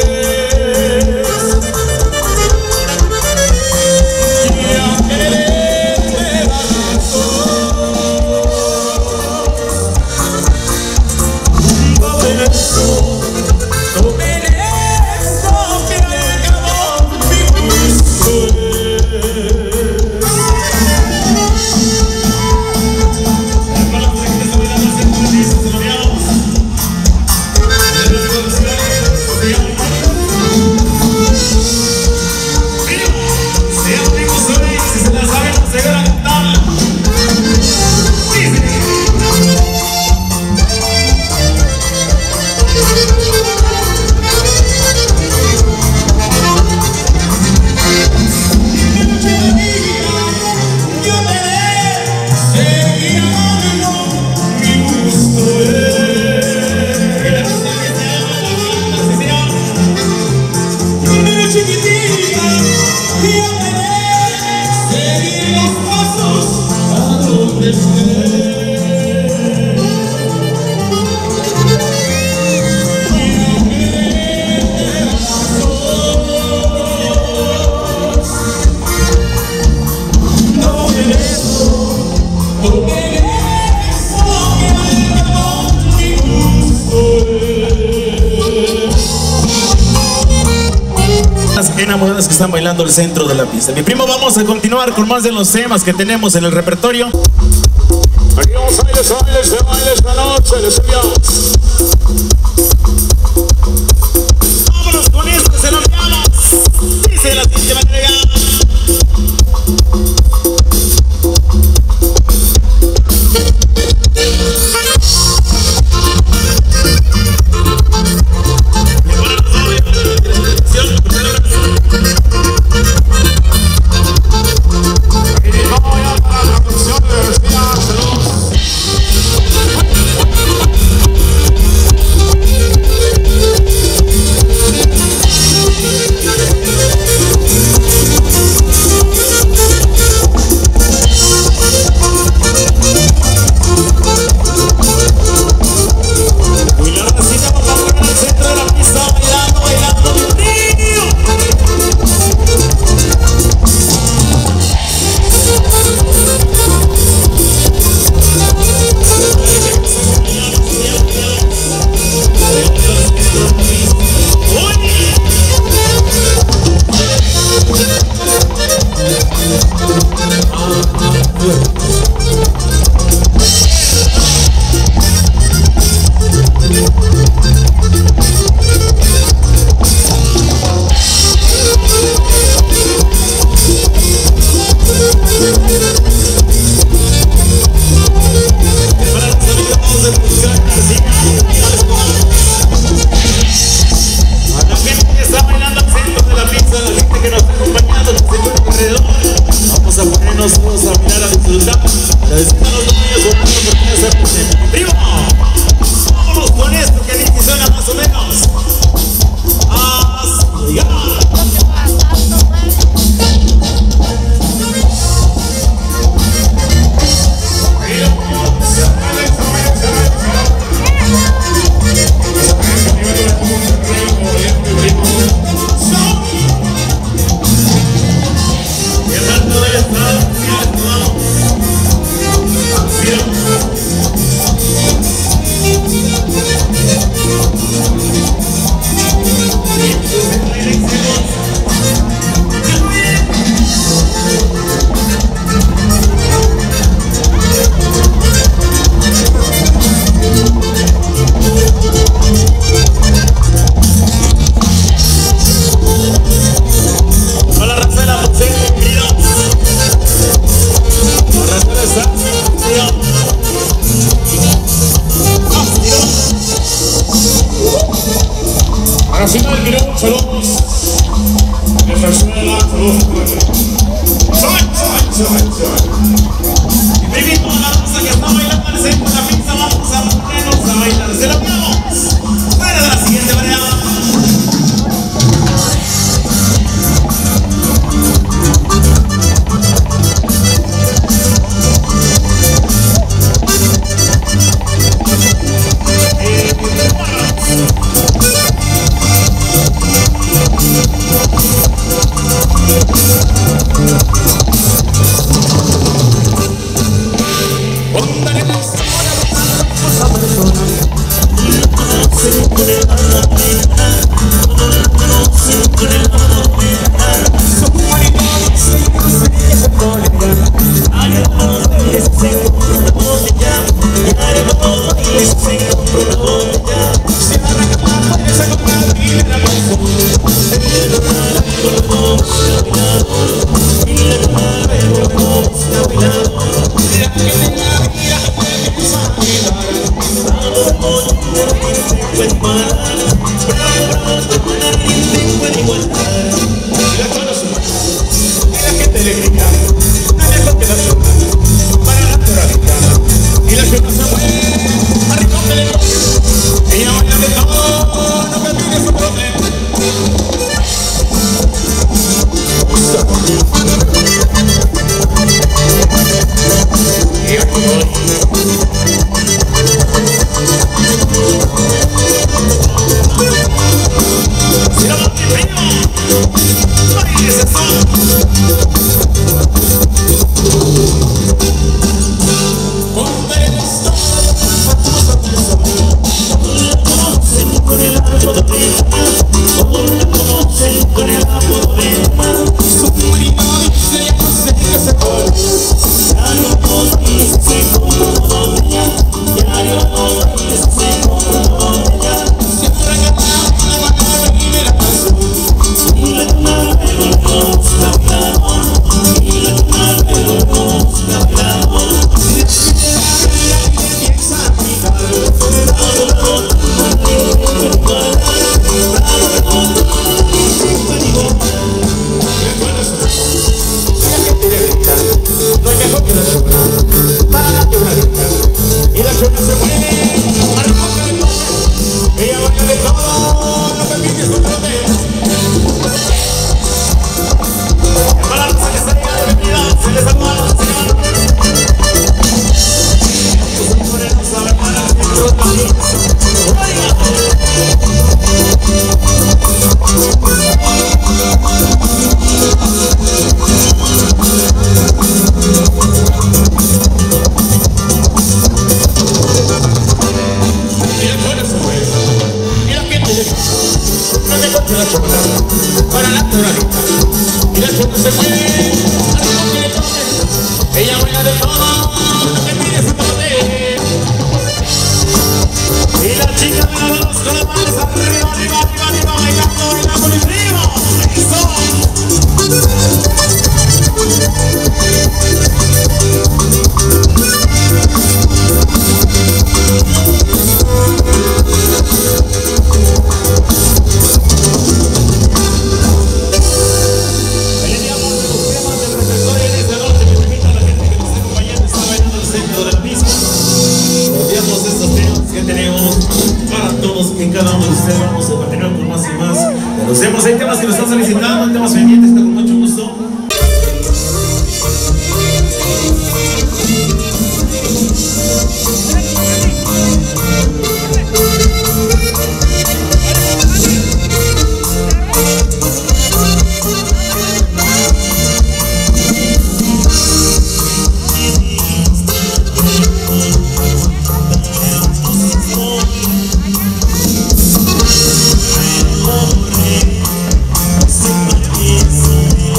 y a quererte dar razón. Por eso enamoradas que están bailando el centro de la pista. Mi primo, vamos a continuar con más de los temas que tenemos en el repertorio. Aquí vamos a bailes, a bailes, a bailes esta noche, les enviamos. Vámonos con esto, se lo enviamos. Dice de la siguiente manera. Saludos. Para Ciudad del Mirón, saludos. De Venezuela, saludos. Soy, soy, soy, soy. Y primito a la danza que está bailando al centro de la pista, vamos a ponernos a bailar. Se lo vemos. Fuera de la siguiente manera. Sin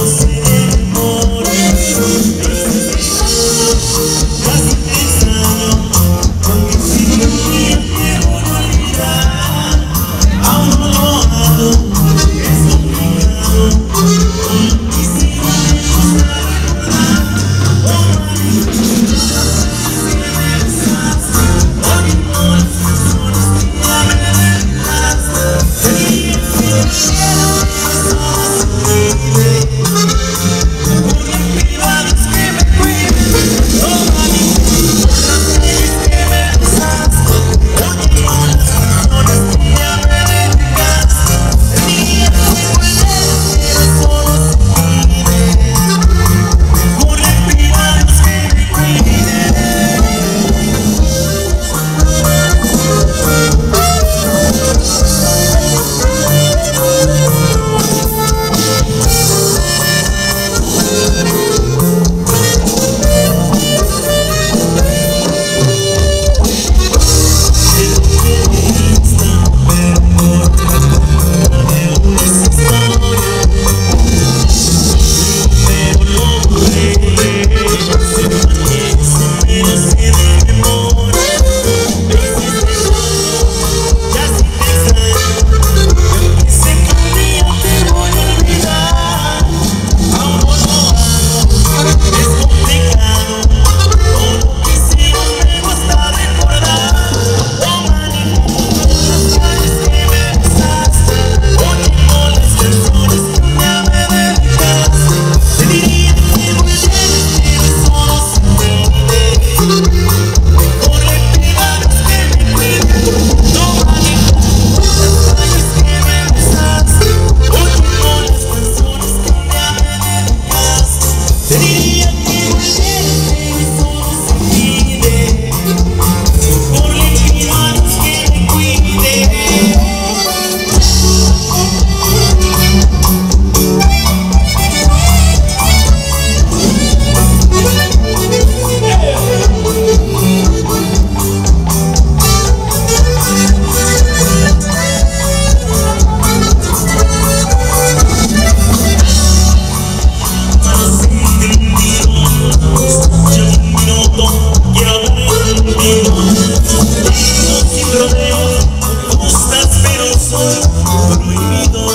prohibido.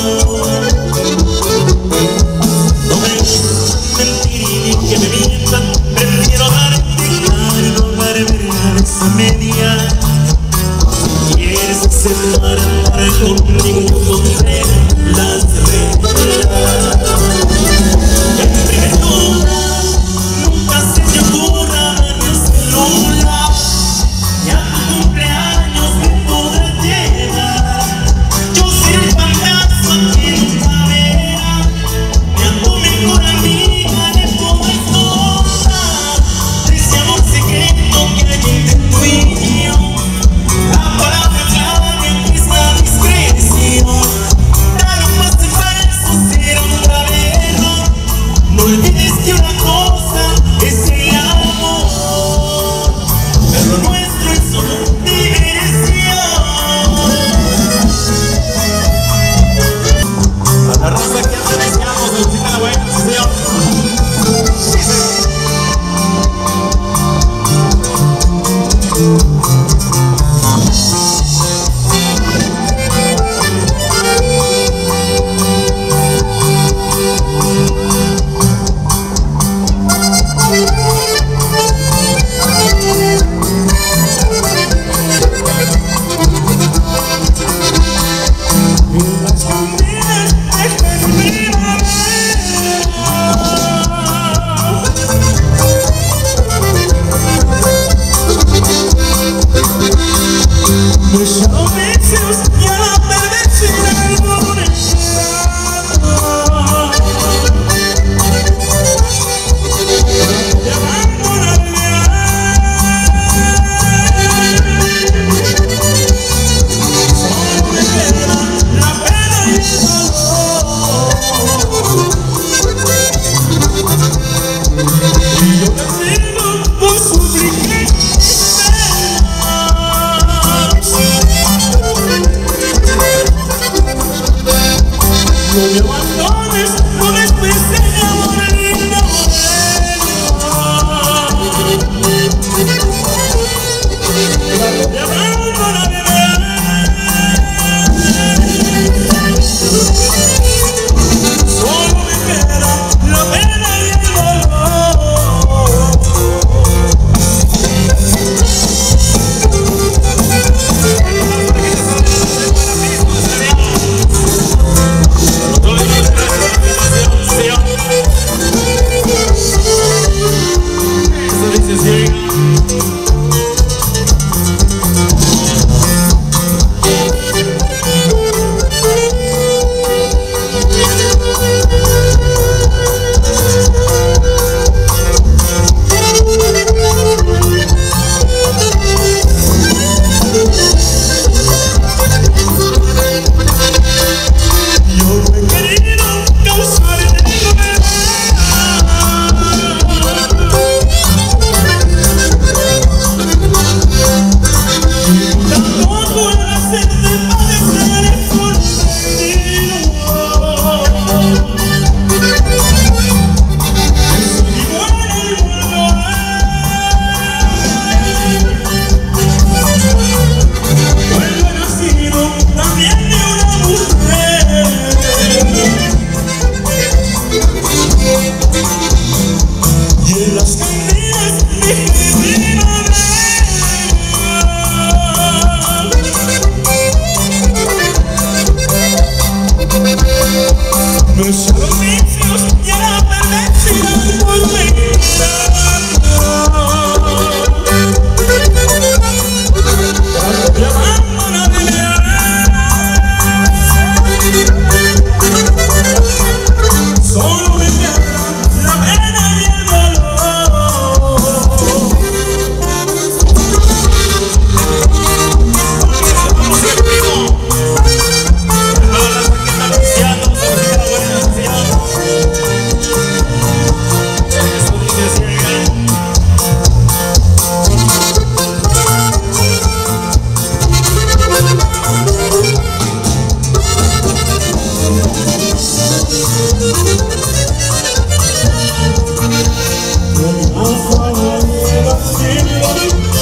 No me gusta mentir ni que me mientan, prefiero darte claro y no dar verdades a media. Quieres aceptar andar conmigo, yo pondré las reglas. En primer lugar, nunca se te ocurra darme celular, y a tu cumpleaños me podrás llegar. Yo seré el fantasma que nunca vea, y a tu mejor amiga le podrás contar de ese amor secreto que hay entre tú y yo. La palabra clave es la discreción. Dar un paso en falso será un grave error. No olvides que una cosa es el amor, pero lo nuestro es solo diversión. A la raza que anda deseamos, felicita la buena, sí señor.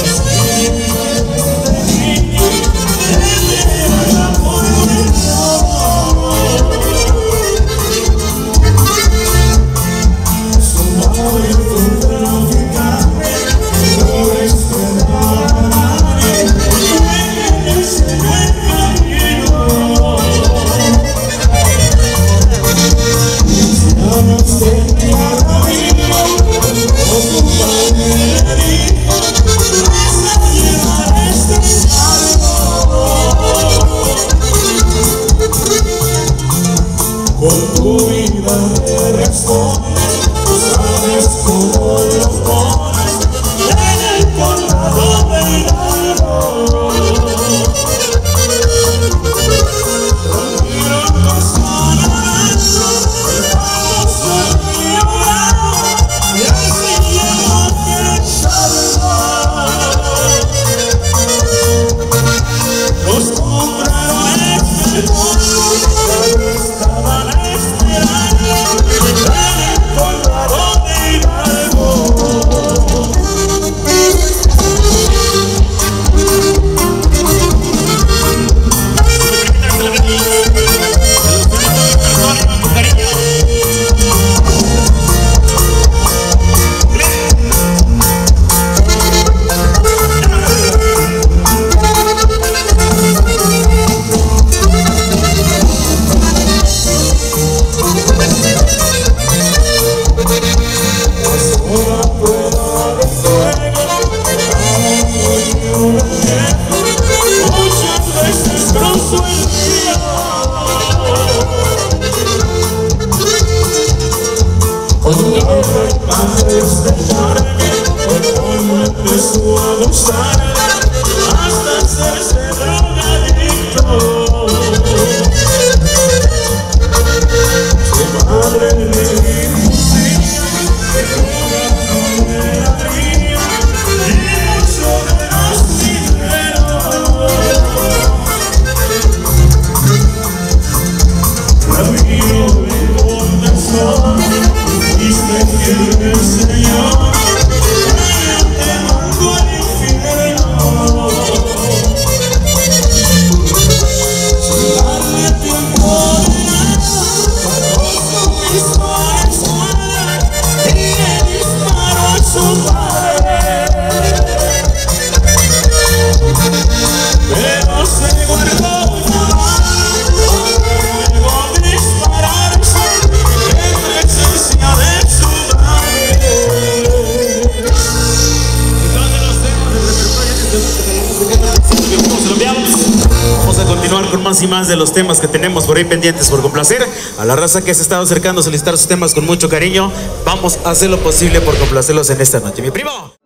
Oh, vida me responde, tú sabes cómo lo pones en el condado de Hidalgo. Rompieron los sonarazos, el famoso río Bravo, y así llegó que salvar. Los compraron este mundo, ya lo estaban esperando en el condado de Hidalgo. Muchas veces cruzo el río con nieve más estrellarme, el polvo empezó a gustarme hasta hacerse drogadicto. Su madre le dijo sí, que droga no me daría, y mucho menos dinero. Ramiro le contestó, dijiste que el Señor yo te mando al infierno. Sin darle tiempo de nada, sacó su pistola en suela y le disparó a su padre. Pero se guardó una bala para luego dispararse en presencia de su madre. Vamos a continuar con más y más de los temas que tenemos por ahí pendientes por complacer a la raza que se ha estado acercando a solicitar sus temas con mucho cariño. Vamos a hacer lo posible por complacerlos en esta noche. Mi primo.